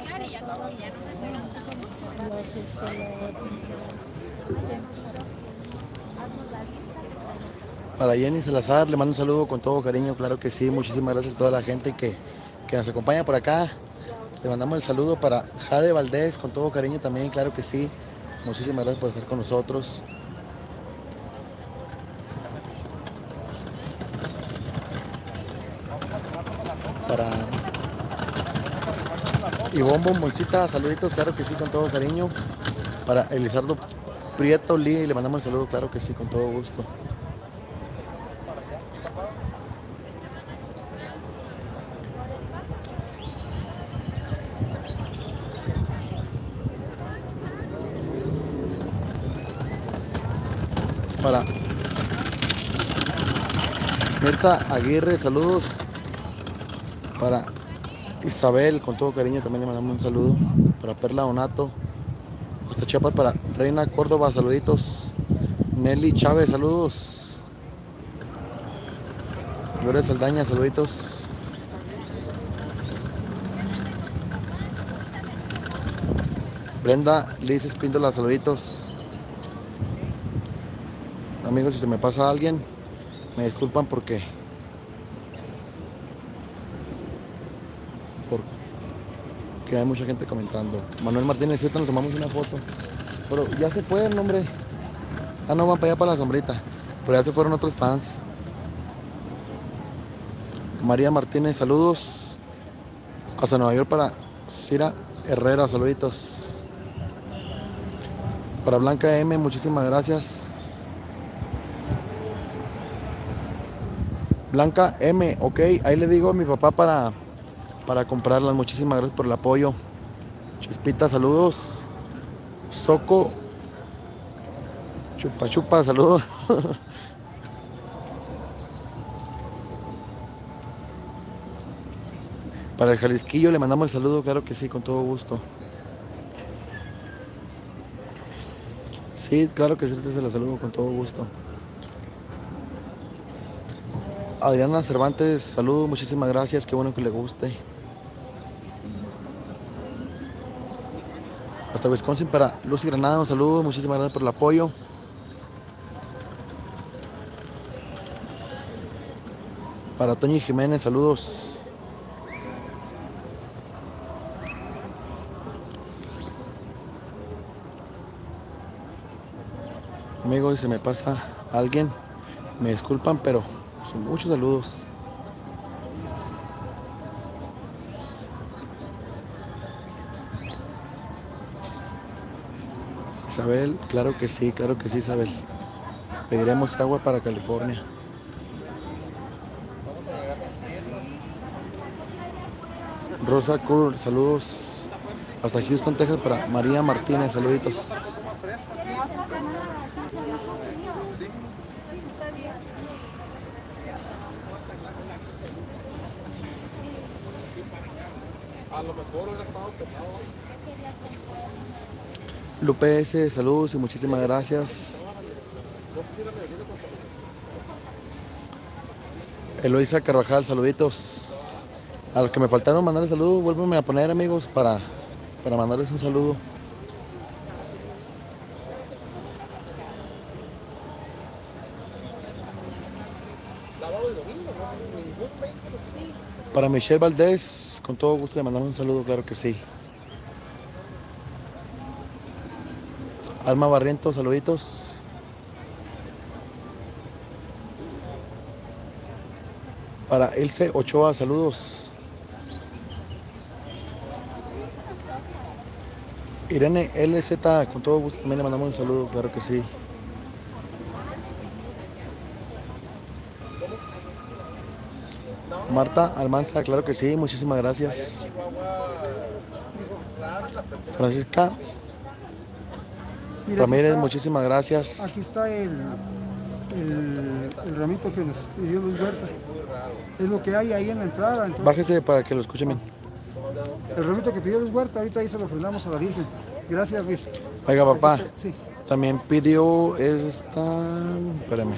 Para Jenny Salazar le mando un saludo con todo cariño, claro que sí. Muchísimas gracias a toda la gente que nos acompaña por acá. Le mandamos el saludo para Jade Valdés con todo cariño también, claro que sí. Muchísimas gracias por estar con nosotros. Para Ivonne Bomboncita, saluditos, claro que sí, con todo cariño. Para Elizardo Prieto Lee, le mandamos el saludo, claro que sí, con todo gusto. Para Mirta Aguirre, saludos. Para Isabel, con todo cariño también le mandamos un saludo. Para Perla Donato, hasta Chiapas. Para Reina Córdoba, saluditos. Nelly Chávez, saludos. Gloria Saldaña, saluditos. Brenda Liz Espíndola, saluditos. Amigos, si se me pasa alguien, me disculpan porque hay mucha gente comentando. Manuel Martínez, ¿cierto? Nos tomamos una foto. Pero ya se fue el nombre. Ah, no, van para allá para la sombrita. Pero ya se fueron otros fans. María Martínez, saludos. Hasta Nueva York para Cira Herrera, saluditos. Para Blanca M, muchísimas gracias. Blanca M, ok, ahí le digo a mi papá para comprarlas. Muchísimas gracias por el apoyo. Chispita, saludos. Soco Chupa Chupa, saludos. Para el Jalisquillo le mandamos el saludo, claro que sí, con todo gusto. Sí, claro que sí, se la saludo con todo gusto. Adriana Cervantes, saludos, muchísimas gracias, qué bueno que le guste. Hasta Wisconsin para Lucy Granada, un saludo, muchísimas gracias por el apoyo. Para Toñi Jiménez, saludos. Amigos, si se me pasa alguien, me disculpan, pero son muchos saludos. Isabel, claro que sí, Isabel. Pediremos agua para California. Rosa Cool, saludos. Hasta Houston, Texas para María Martínez, saluditos. A lo mejor hubiera estado pesado. Lupe S, saludos y muchísimas gracias. Eloisa Carvajal, saluditos. A los que me faltaron mandarles saludos, vuélvanme a poner, amigos, para mandarles un saludo. Sábado y domingo, no sé, ningún mes. Para Michelle Valdés, con todo gusto le mandamos un saludo, claro que sí. Alma Barrientos, saluditos. Para Ilse Ochoa, saludos. Irene LZ, con todo gusto también le mandamos un saludo, claro que sí. Marta Almanza, claro que sí, muchísimas gracias. Mira, Ramírez, muchísimas gracias. Aquí está el ramito que nos pidió Luis Huerta. Es lo que hay ahí en la entrada. Entonces, Bájese para que lo escuchen bien. el ramito que pidió Luis Huerta, ahorita ahí se lo ofrendamos a la Virgen. Gracias, Luis. Oiga, papá, Aquí está, sí. también pidió esta... Espérame.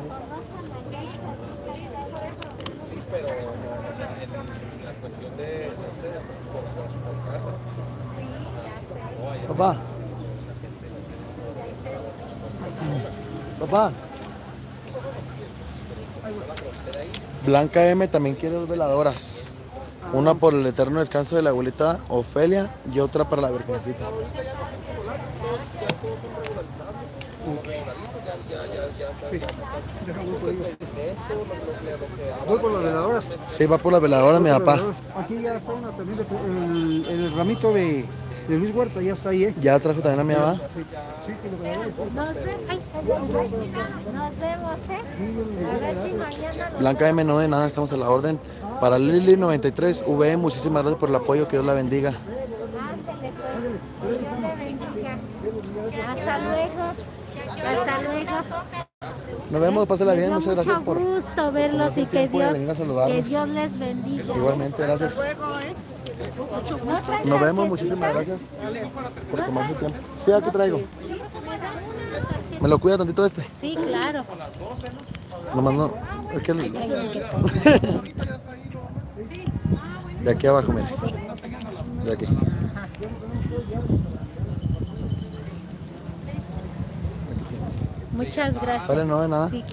Sí, pero o sea, en la cuestión de ustedes, por casa. Papá. Papá. Blanca M también quiere 2 veladoras. Una por el eterno descanso de la abuelita Ofelia y otra para la Virgencita. Sí, déjame por ahí. Voy por las veladoras. Sí, va por las veladoras, mi papá. Aquí ya está una también, el ramito de Luis Huerta, ya está ahí, ¿eh? Ya trajo también a mi mamá. Sí, que lo veladoras. Nos vemos, ¿eh? A ver si mañana nos... Blanca M, no de nada, estamos a la orden. Para Lili 93, VM, muchísimas gracias por el apoyo, que Dios la bendiga. Ándale, pues. Dios le bendiga. Hasta luego. Hasta luego. Nos vemos, pásala bien, Me dio muchas gracias por mucho gusto verlos y que tiempo de Dios, venir a saludarnos. que Dios les bendiga. Igualmente, gracias. Mucho gusto. Nos vemos, muchísimas gracias por tomar su tiempo. Sí, aquí traigo. ¿Me lo cuida tantito este? Sí, claro. Nomás no. Es que de aquí abajo, mire. De aquí. Muchas gracias. Vale, no de nada. Sí.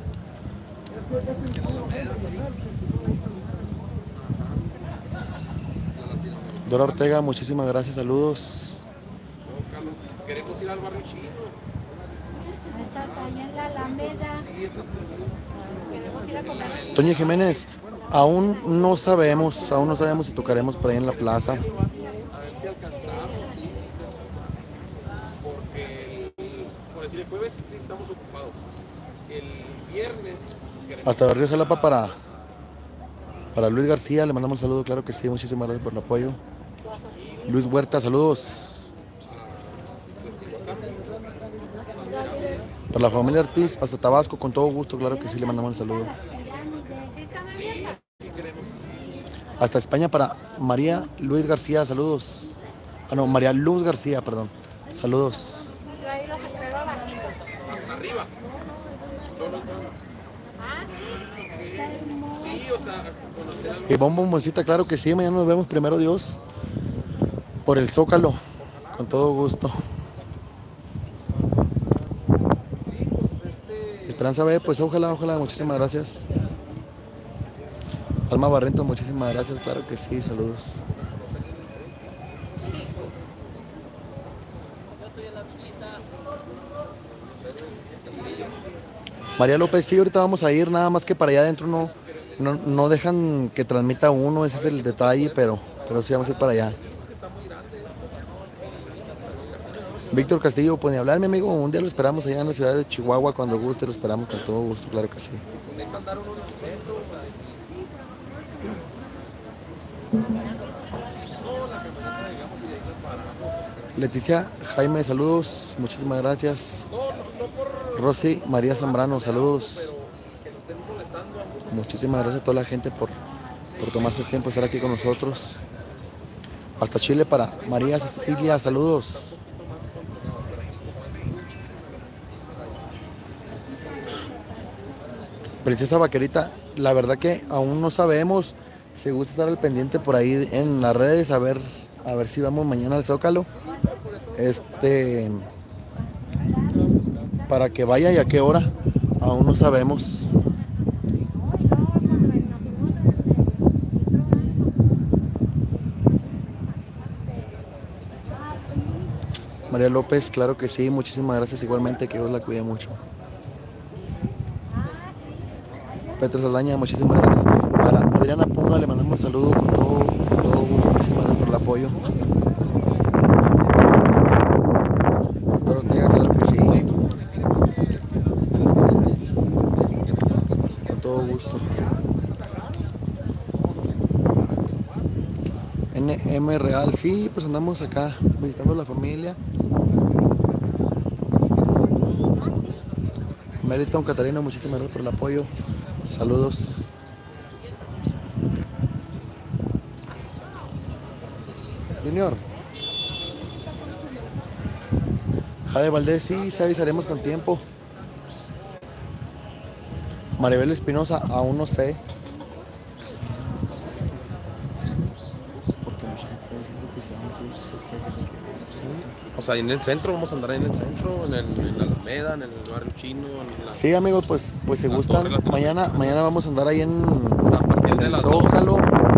Dora Ortega, muchísimas gracias, saludos. Queremos ir al barrio chino. Está allá en la Alameda. Queremos ir a comer. Toño Jiménez, aún no sabemos si tocaremos por ahí en la plaza. A ver si alcanzamos, sí alcanzamos. Porque, por decir, el jueves sí estamos ocupados. El viernes... Hasta Barrio Salapa para Luis García, le mandamos un saludo, claro que sí, muchísimas gracias por el apoyo. Luis Huerta, saludos. Para la familia Ortiz, hasta Tabasco, con todo gusto, claro que sí, le mandamos un saludo. Hasta España para María Luis García, saludos. Ah, no, María Luz García, perdón. Saludos. Hasta arriba. Sí, o sea, conocer algo. Y bomboncita, claro que sí, mañana nos vemos, primero Dios, por el Zócalo, con todo gusto. Esperanza B, pues ojalá, muchísimas gracias. Alma Barrento, muchísimas gracias, claro que sí, saludos. María López, sí, ahorita vamos a ir, nada más que para allá adentro no dejan que transmita uno, ese es el detalle, pero sí vamos a ir para allá. Víctor Castillo, pues ni hablar, mi amigo, un día lo esperamos allá en la ciudad de Chihuahua, cuando guste, lo esperamos con todo gusto, claro que sí. Leticia Jaime, saludos, muchísimas gracias. Rosy María Zambrano, saludos. Muchísimas gracias a toda la gente por tomarse el tiempo de estar aquí con nosotros. Hasta Chile para María Cecilia, saludos. Princesa Vaquerita, la verdad que aún no sabemos. Si gusta estar al pendiente por ahí en las redes, a ver si vamos mañana al Zócalo. Para que vaya y a qué hora, aún no sabemos. María López, claro que sí, muchísimas gracias igualmente, que Dios la cuide mucho. Petra Saldaña, muchísimas gracias. Para Adriana Ponga le mandamos un saludo con todo gusto, muchísimas gracias por el apoyo. Ortega, claro que sí. Con todo gusto. NM Real, sí, pues andamos acá visitando a la familia. Meriton Catarina, muchísimas gracias por el apoyo. Saludos. Junior. Jade Valdés, sí, se avisaremos con tiempo. Maribel Espinosa, aún no sé. Porque mucha gente está diciendo que se van a subir, pues que hay que sí. O sea, en el centro, vamos a andar en el centro, en la Alameda, en el barrio chino. Sí, amigos, pues si gustan, mañana vamos a andar ahí a partir de las Zócalo,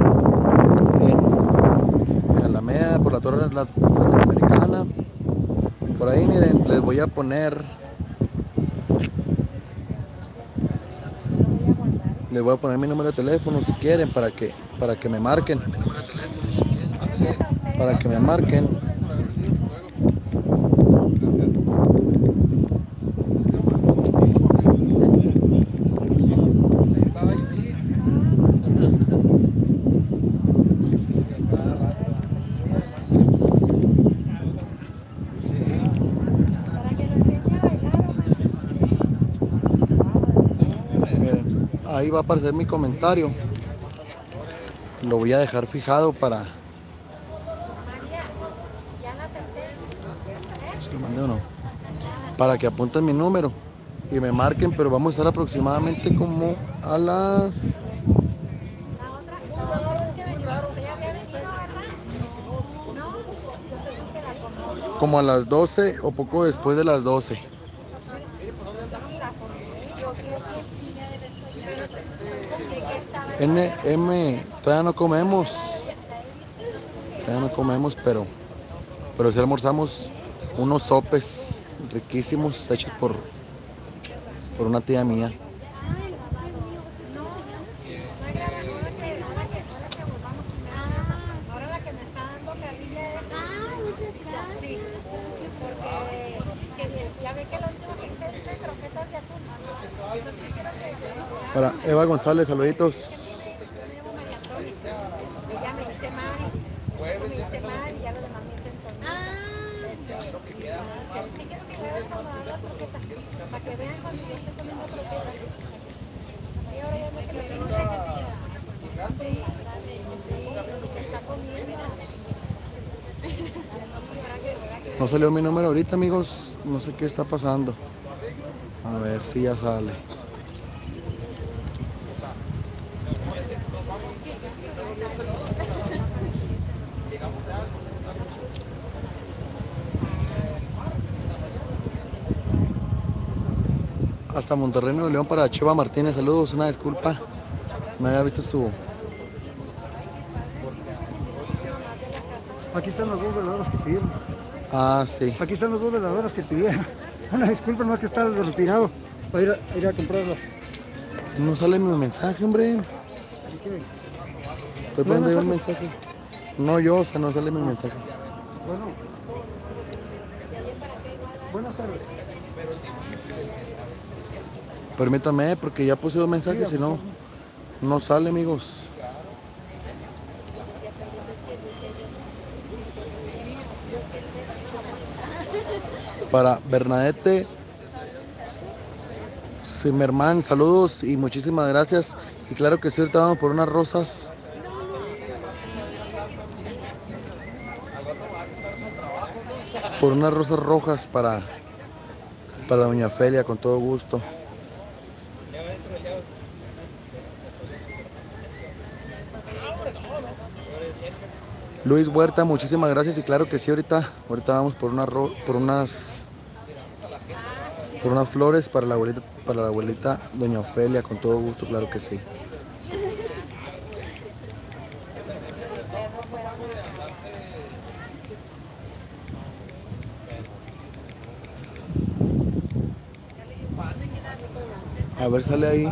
en Alameda, por la Torre Latinoamericana. Por ahí, miren, les voy a poner mi número de teléfono si quieren para que me marquen. Para que me marquen. Ahí va a aparecer mi comentario. Lo voy a dejar fijado para... ¿Se lo mandé o no? Para que apunten mi número y me marquen, pero vamos a estar aproximadamente como a las... como a las 12 o poco después de las 12. Todavía no comemos, pero sí almorzamos unos sopes riquísimos hechos por una tía mía. Para Eva González, saluditos. No salió mi número ahorita, amigos. No sé qué está pasando. A ver si ya sale. Hasta Monterrey, Nuevo León, para Cheva Martínez. Saludos, una disculpa. No había visto su... Aquí están los dos veladoras que pidieron. Ah, sí. Aquí están los dos veladoras que pidieron. Una disculpa, no es que está retirado para ir a comprarlas. No sale mi mensaje, hombre. Estoy poniendo yo el mensaje. No yo, o sea, no sale mi mensaje. Bueno. Buenas tardes. Permítame, porque ya puse dos mensajes, si no, no sale, amigos. Para Bernadette Zimmerman, saludos y muchísimas gracias. Y claro que sí, ahorita vamos por unas rosas. Por unas rosas rojas para doña Felia, con todo gusto. Luis Huerta, muchísimas gracias y claro que sí, ahorita vamos por unas flores para la abuelita doña Ofelia, con todo gusto, claro que sí. A ver, sale ahí.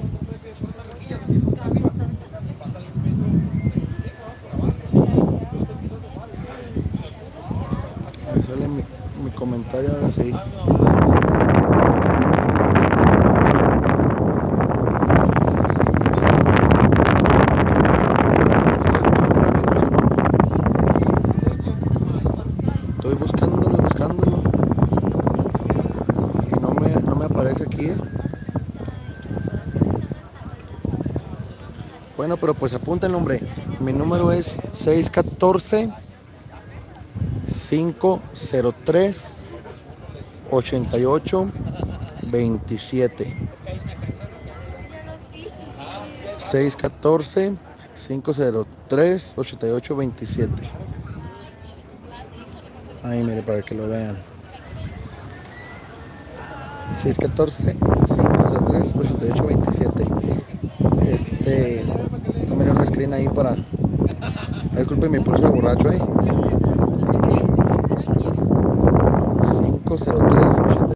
Me sale mi comentario ahora sí. Estoy buscándolo y no me aparece aquí. Bueno, pero pues apunta el nombre. Mi número es 614-503-8827. 614-503-8827. Ahí mire para que lo vean. 614-503-8827. Tomen un screen ahí para... Disculpen mi pulso de borracho ahí. 503-8827.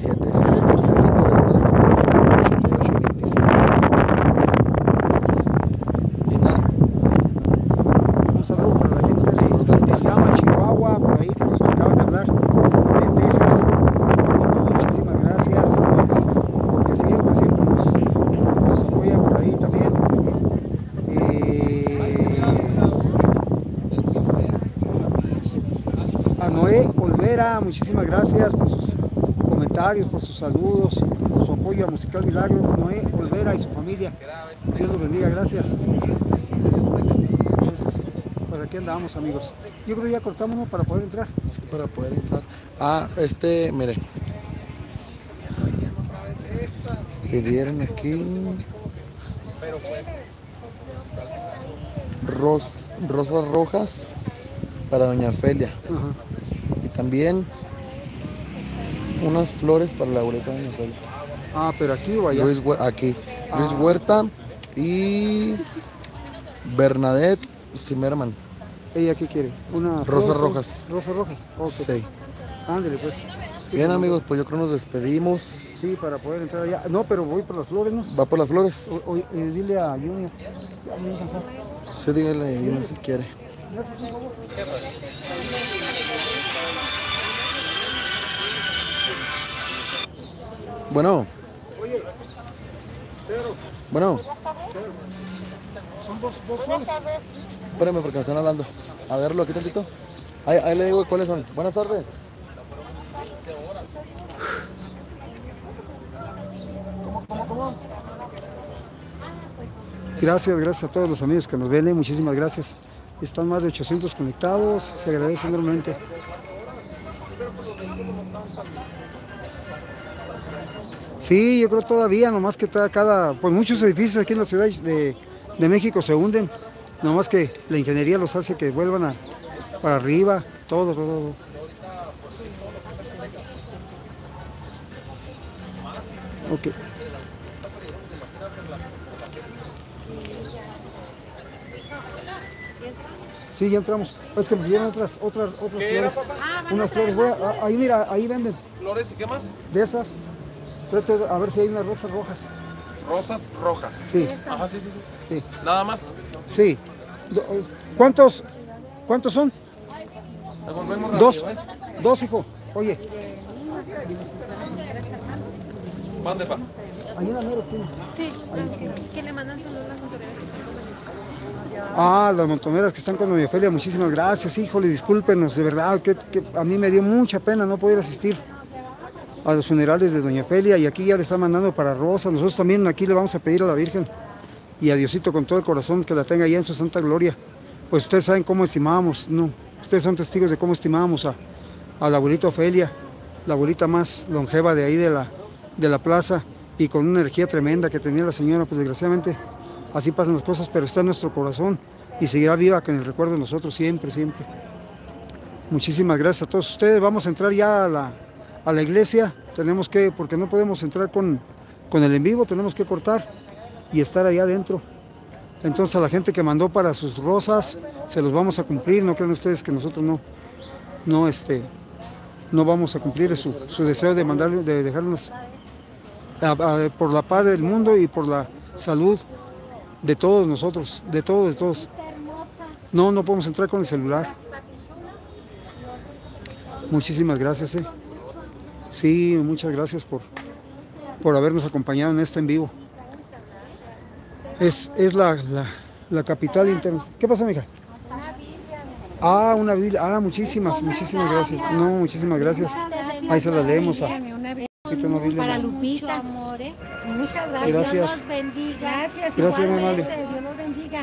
614-503-8827. Y nada. Un saludo para la gente de Llama, Chihuahua, por ahí que nos acaban de hablar, de Texas. Muchísimas gracias, porque siempre nos apoyan por ahí también. A Noé Olvera, muchísimas gracias por sus comentarios, por sus saludos, por su apoyo a Musical Milagro. Noé Olvera y su familia, Dios los bendiga, gracias. Entonces, pues aquí andamos, amigos. Yo creo que ya cortamos, ¿no? Para poder entrar. Sí, para poder entrar. Mire. Pidieron aquí rosas rojas para Doña Felia. Ajá. Y también unas flores para la abuelita de Doña Felia. Ah, pero aquí o allá. Aquí. Luis Huerta y Bernadette Zimmerman. ¿Ella qué quiere? Una Rosas flor, rojas. Rosas rojas. Ok. Sí. Ándale, pues. Sí, Bien, pues, amigos, pues yo creo que nos despedimos. Sí, para poder entrar allá. No, pero voy por las flores, ¿no? Va por las flores. Dile a Junior. Ya me voy a cansar. Sí, dígale a Junior si quiere. Gracias, por favor. Bueno. Oye, Pedro. Bueno. Pedro. Son dos flores. Espérame porque me están hablando. A verlo aquí tantito. Ahí le digo cuáles son. Buenas tardes. ¿Cómo? Gracias a todos los amigos que nos ven, muchísimas gracias. Están más de 800 conectados, se agradece enormemente. Sí, yo creo todavía, nomás que pues muchos edificios aquí en la Ciudad de México se hunden, nomás que la ingeniería los hace que vuelvan para arriba, todo. Ok. Sí, ya entramos. Es que me dieron otras flores. Unas flores. Ahí mira, ahí venden. ¿Flores y qué más? De esas. Trato a ver si hay unas rosas rojas. Rosas rojas. Sí. Ajá, sí. Sí. Nada más. Sí. ¿Cuántos son? Volvemos Dos. rápido, ¿eh? Dos, hijo. Oye. Mande, pa. Ahí en la mera esquina. Sí. Que le mandan saludos a las montoneras. Las montoneras que están con Doña Felia, muchísimas gracias, híjole, discúlpenos, de verdad, que a mí me dio mucha pena no poder asistir a los funerales de Doña Felia y aquí ya le están mandando para Rosa. Nosotros también aquí le vamos a pedir a la Virgen y a Diosito con todo el corazón que la tenga allá en su santa gloria. Pues ustedes saben cómo estimábamos, ¿no? Ustedes son testigos de cómo estimábamos a la abuelita Ofelia, la abuelita más longeva de ahí de la plaza y con una energía tremenda que tenía la señora. Pues desgraciadamente así pasan las cosas, pero está en nuestro corazón y seguirá viva con el recuerdo de nosotros siempre. Muchísimas gracias a todos ustedes. Vamos a entrar ya a la iglesia. Tenemos que, porque no podemos entrar con el en vivo, tenemos que cortar y estar allá adentro. Entonces a la gente que mandó para sus rosas, se los vamos a cumplir. No crean ustedes que nosotros no vamos a cumplir su deseo de mandarle, de dejarnos por la paz del mundo y por la salud de todos nosotros, de todos. No podemos entrar con el celular. Muchísimas gracias. Sí, muchas gracias por habernos acompañado en este en vivo. Es la capital interna. ¿Qué pasa, mija? Una Biblia. Muchísimas gracias. No, muchísimas gracias. Ahí se la leemos para Lupita. Amor, Muchas gracias. Gracias. Dios los bendiga. Gracias, Gracias, mi igualmente. madre. Dios los bendiga. bendiga.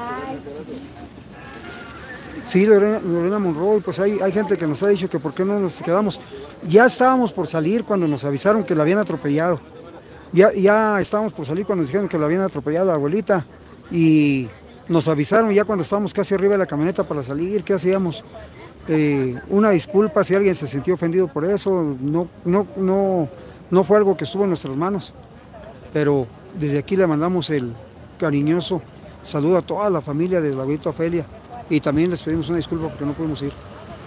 Sí, Lorena Monroy, pues hay gente que nos ha dicho que por qué no nos quedamos. Ya estábamos por salir cuando nos avisaron que la habían atropellado. Ya estábamos por salir cuando nos dijeron que la habían atropellado a la abuelita. Y nos avisaron ya cuando estábamos casi arriba de la camioneta para salir. ¿Qué hacíamos? Una disculpa si alguien se sintió ofendido por eso. No fue algo que estuvo en nuestras manos. Pero desde aquí le mandamos el cariñoso saludo a toda la familia de la abuelita Ofelia. Y también les pedimos una disculpa porque no pudimos ir.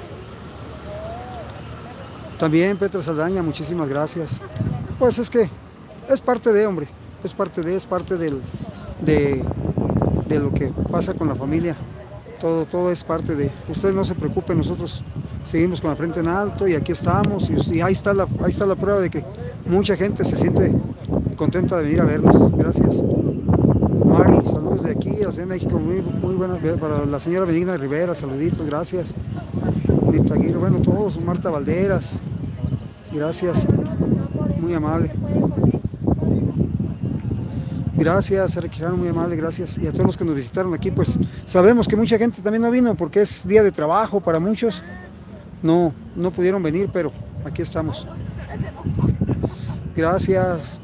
También Petra Saldaña, muchísimas gracias. Pues es que es parte de, hombre, es parte de lo que pasa con la familia. Todo es parte de. Ustedes no se preocupen, nosotros seguimos con la frente en alto y aquí estamos. Y ahí está la prueba de que mucha gente se siente contenta de venir a vernos. Gracias. Mari, saludos de aquí, a la Ciudad de México, muy buenas, para la señora Benigna Rivera, saluditos, gracias. Nita Aguirre, bueno, todos, Marta Valderas, gracias, muy amable. Gracias, Eric Quijano, muy amable, gracias. Y a todos los que nos visitaron aquí, pues sabemos que mucha gente también no vino porque es día de trabajo para muchos. No pudieron venir, pero aquí estamos. Gracias.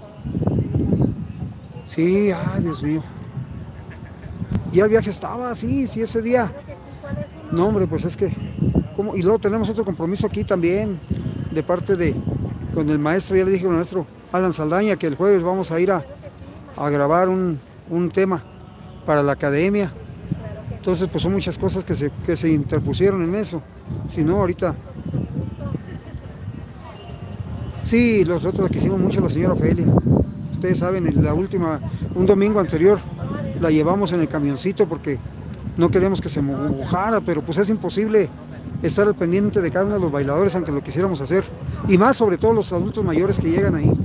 Sí, ay, Dios mío. Ya el viaje estaba, sí, ese día. No, hombre, pues es que... ¿cómo? Y luego tenemos otro compromiso aquí también, de parte con el maestro, ya le dije al maestro Alan Saldaña, que el jueves vamos a ir a grabar un tema para la academia. Entonces, pues son muchas cosas que se interpusieron en eso. Si no, ahorita... Sí, nosotros quisimos mucho a la señora Ofelia. Ustedes saben, un domingo anterior la llevamos en el camioncito porque no queríamos que se mojara, pero pues es imposible estar al pendiente de cada uno de los bailadores aunque lo quisiéramos hacer. Y más sobre todo los adultos mayores que llegan ahí.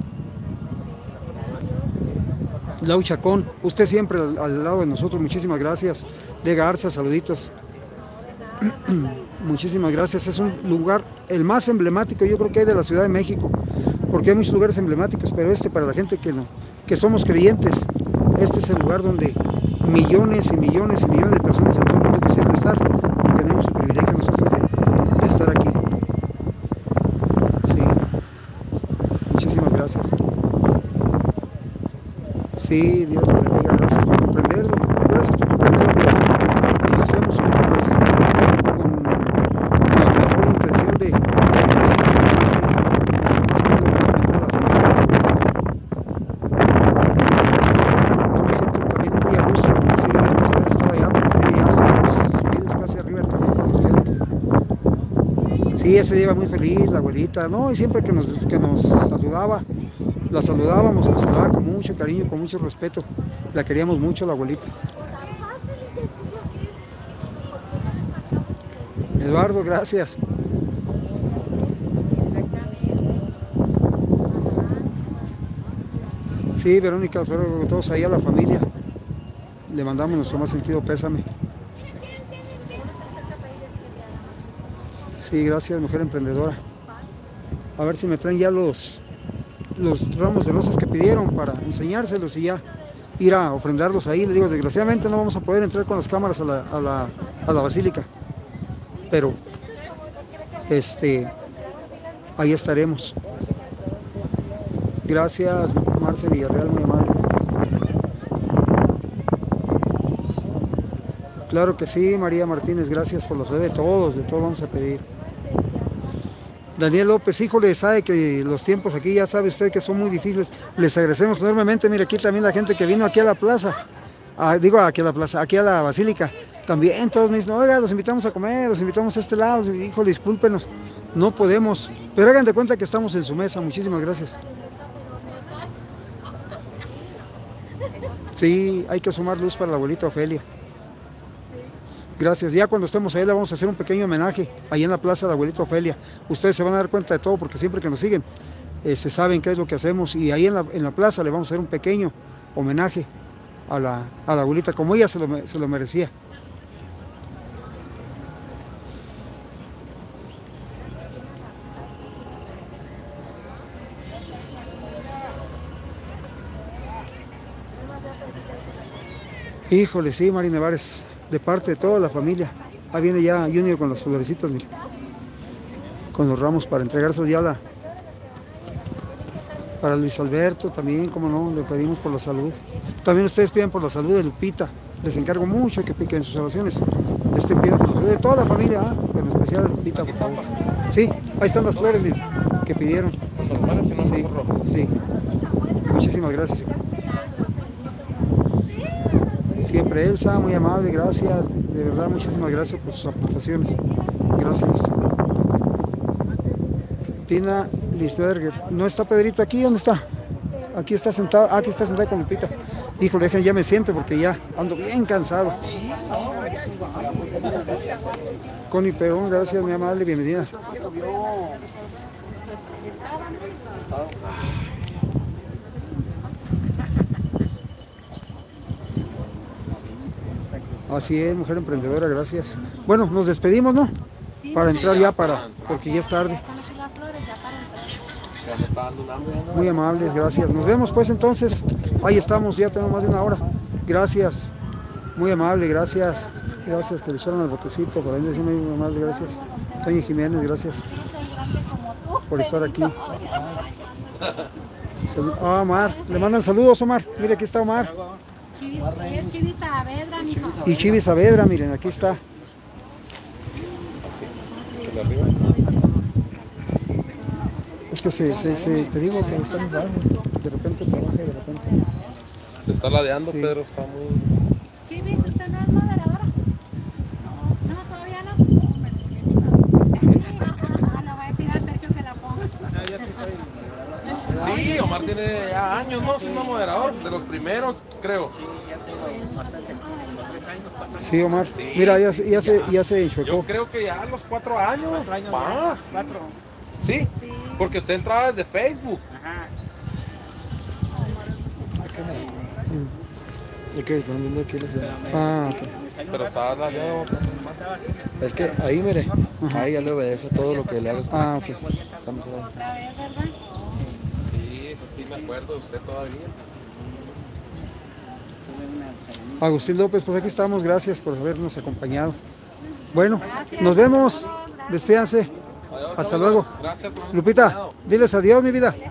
Lau Chacón, usted siempre al lado de nosotros, muchísimas gracias. De Garza, saluditos. Muchísimas gracias, es un lugar el más emblemático yo creo que hay de la Ciudad de México, porque hay muchos lugares emblemáticos, pero para la gente que somos creyentes, este es el lugar donde millones y millones y millones de personas en todo el mundo quisieran estar, y tenemos el privilegio nosotros de estar aquí. Sí, muchísimas gracias. Sí, Dios le bendiga, gracias por comprenderlo, y lo hacemos pues, con la mejor intención de no me siento también muy a gusto porque sí debíamos haber estado allá porque ya estábamos subidos casi arriba del camión. Sí, ese día iba muy feliz la abuelita, ¿no? Y siempre que nos saludaba, la saludábamos, la saludaba con mucho cariño, con mucho respeto, la queríamos mucho la abuelita. Eduardo, gracias. Sí, Verónica, todos ahí a la familia. Le mandamos nuestro más sentido pésame. Sí, gracias, mujer emprendedora. A ver si me traen ya los ramos de rosas que pidieron para enseñárselos y ya ir a ofrendarlos ahí. Les digo, desgraciadamente no vamos a poder entrar con las cámaras a la basílica. Pero ahí estaremos. Gracias, Marce Villarreal, muy amable. Claro que sí, María Martínez, gracias por los de todos vamos a pedir. Daniel López, híjole, sabe que los tiempos aquí, ya sabe usted que son muy difíciles. Les agradecemos enormemente. Mire, aquí también la gente que vino aquí a la plaza, aquí a la basílica. También todos me dicen, oiga, los invitamos a comer, los invitamos a este lado. Híjole, discúlpenos, no podemos. Pero hagan de cuenta que estamos en su mesa. Muchísimas gracias. Sí, hay que sumar luz para la abuelita Ofelia. Gracias. Ya cuando estemos ahí le vamos a hacer un pequeño homenaje ahí en la plaza de la abuelita Ofelia. Ustedes se van a dar cuenta de todo porque siempre que nos siguen se saben qué es lo que hacemos, y ahí en la plaza le vamos a hacer un pequeño homenaje a la abuelita como ella se lo merecía. Híjole, sí, Mari Nevares, de parte de toda la familia. Ahí viene ya Junior con las florecitas, mire. Con los ramos para entregárselos ya para Luis Alberto también, como no, le pedimos por la salud. También ustedes piden por la salud de Lupita. Les encargo mucho que piquen sus oraciones. Pidan por la salud de toda la familia, en especial de Lupita, por favor. Sí, ahí están las flores, mire, que pidieron. Normales y no Sí, rojas. sí. Muchísimas gracias. Siempre Elsa, muy amable, gracias. De verdad, muchísimas gracias por sus aportaciones. Gracias. Tina Lisberger. ¿No está Pedrito aquí? ¿Dónde está? Aquí está sentado. Ah, aquí está sentado con Lupita. Híjole, dejen, ya me siento porque ya ando bien cansado. Connie Perón, gracias, muy amable, bienvenida. Así es, mujer emprendedora, gracias. Bueno, nos despedimos, ¿no? Para entrar ya porque ya es tarde. Muy amables, gracias. Nos vemos pues entonces. Ahí estamos, ya tenemos más de una hora. Gracias. Muy amable, gracias. Gracias que le echaron el botecito. Por ahí muy amable, gracias. Toño Jiménez, gracias por estar aquí. Ah, Omar, le mandan saludos, Omar. Mire, aquí está Omar. Chivis Saavedra, mijo. Y Chivis Saavedra, miren, aquí está. Es que te digo que está muy raro. De repente trabaja y de repente. Se está ladeando, sí. Pedro, está muy. Chivis, ¿usted no es moderadora? No, todavía no. Le voy a decir a Sergio que la ponga. Sí, Omar tiene ya años, ¿no? Siendo moderador, de los primeros, creo. Sí, ya tengo bastante, como 3 años. Sí, Omar. Sí, mira, ya se enchuecó. Yo creo que ya a los 4 años. 4 años más. 4. ¿Sí? Sí, porque usted entraba desde Facebook. Ajá. ¿De qué están viendo aquí la ciudad? Ah, ok. Pero estaba ladeado. Es que ahí, mire, ahí ya le obedece todo lo que le hagas. Ah, ok. Estamos Sí, me acuerdo de usted todavía. Agustín López, pues aquí estamos, gracias por habernos acompañado. Bueno, nos vemos, despídanse. Adiós, hasta amigos. luego. Gracias por Lupita, diles adiós, mi vida.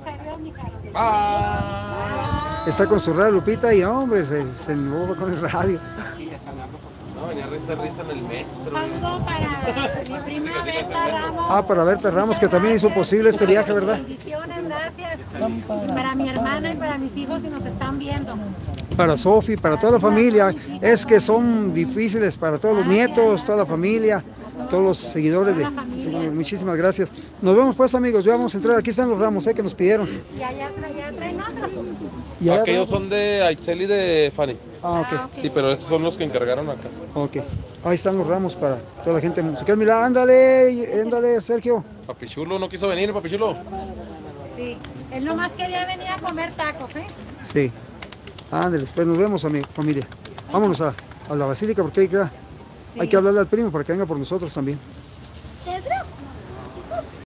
Bye. Está con su radio Lupita y hombre, se embobó con el radio. No, venía risa en el metro. Saludo para mi prima Berta Ramos. Ah, para Berta Ramos, que también hizo posible este viaje, ¿verdad? Bendiciones, gracias. Y para mi hermana y para mis hijos si nos están viendo. Para Sofi, para toda la familia. Es que son difíciles para todos los nietos, toda la familia, todos los seguidores de... Sí, muchísimas gracias. Nos vemos pues, amigos, ya vamos a entrar. Aquí están los ramos que nos pidieron. Y allá traen otros. Aquellos son de Aitzel y de Fanny. Ah, ok. Sí, pero estos son los que encargaron acá. Ok. Ahí están los ramos para toda la gente musical. Mira, ándale, Sergio. Papichulo, ¿no quiso venir, Papichulo? Sí, él nomás quería venir a comer tacos, ¿eh? Sí. Ándale, pues nos vemos, familia. Vámonos a la basílica porque hay que hablarle al primo para que venga por nosotros también.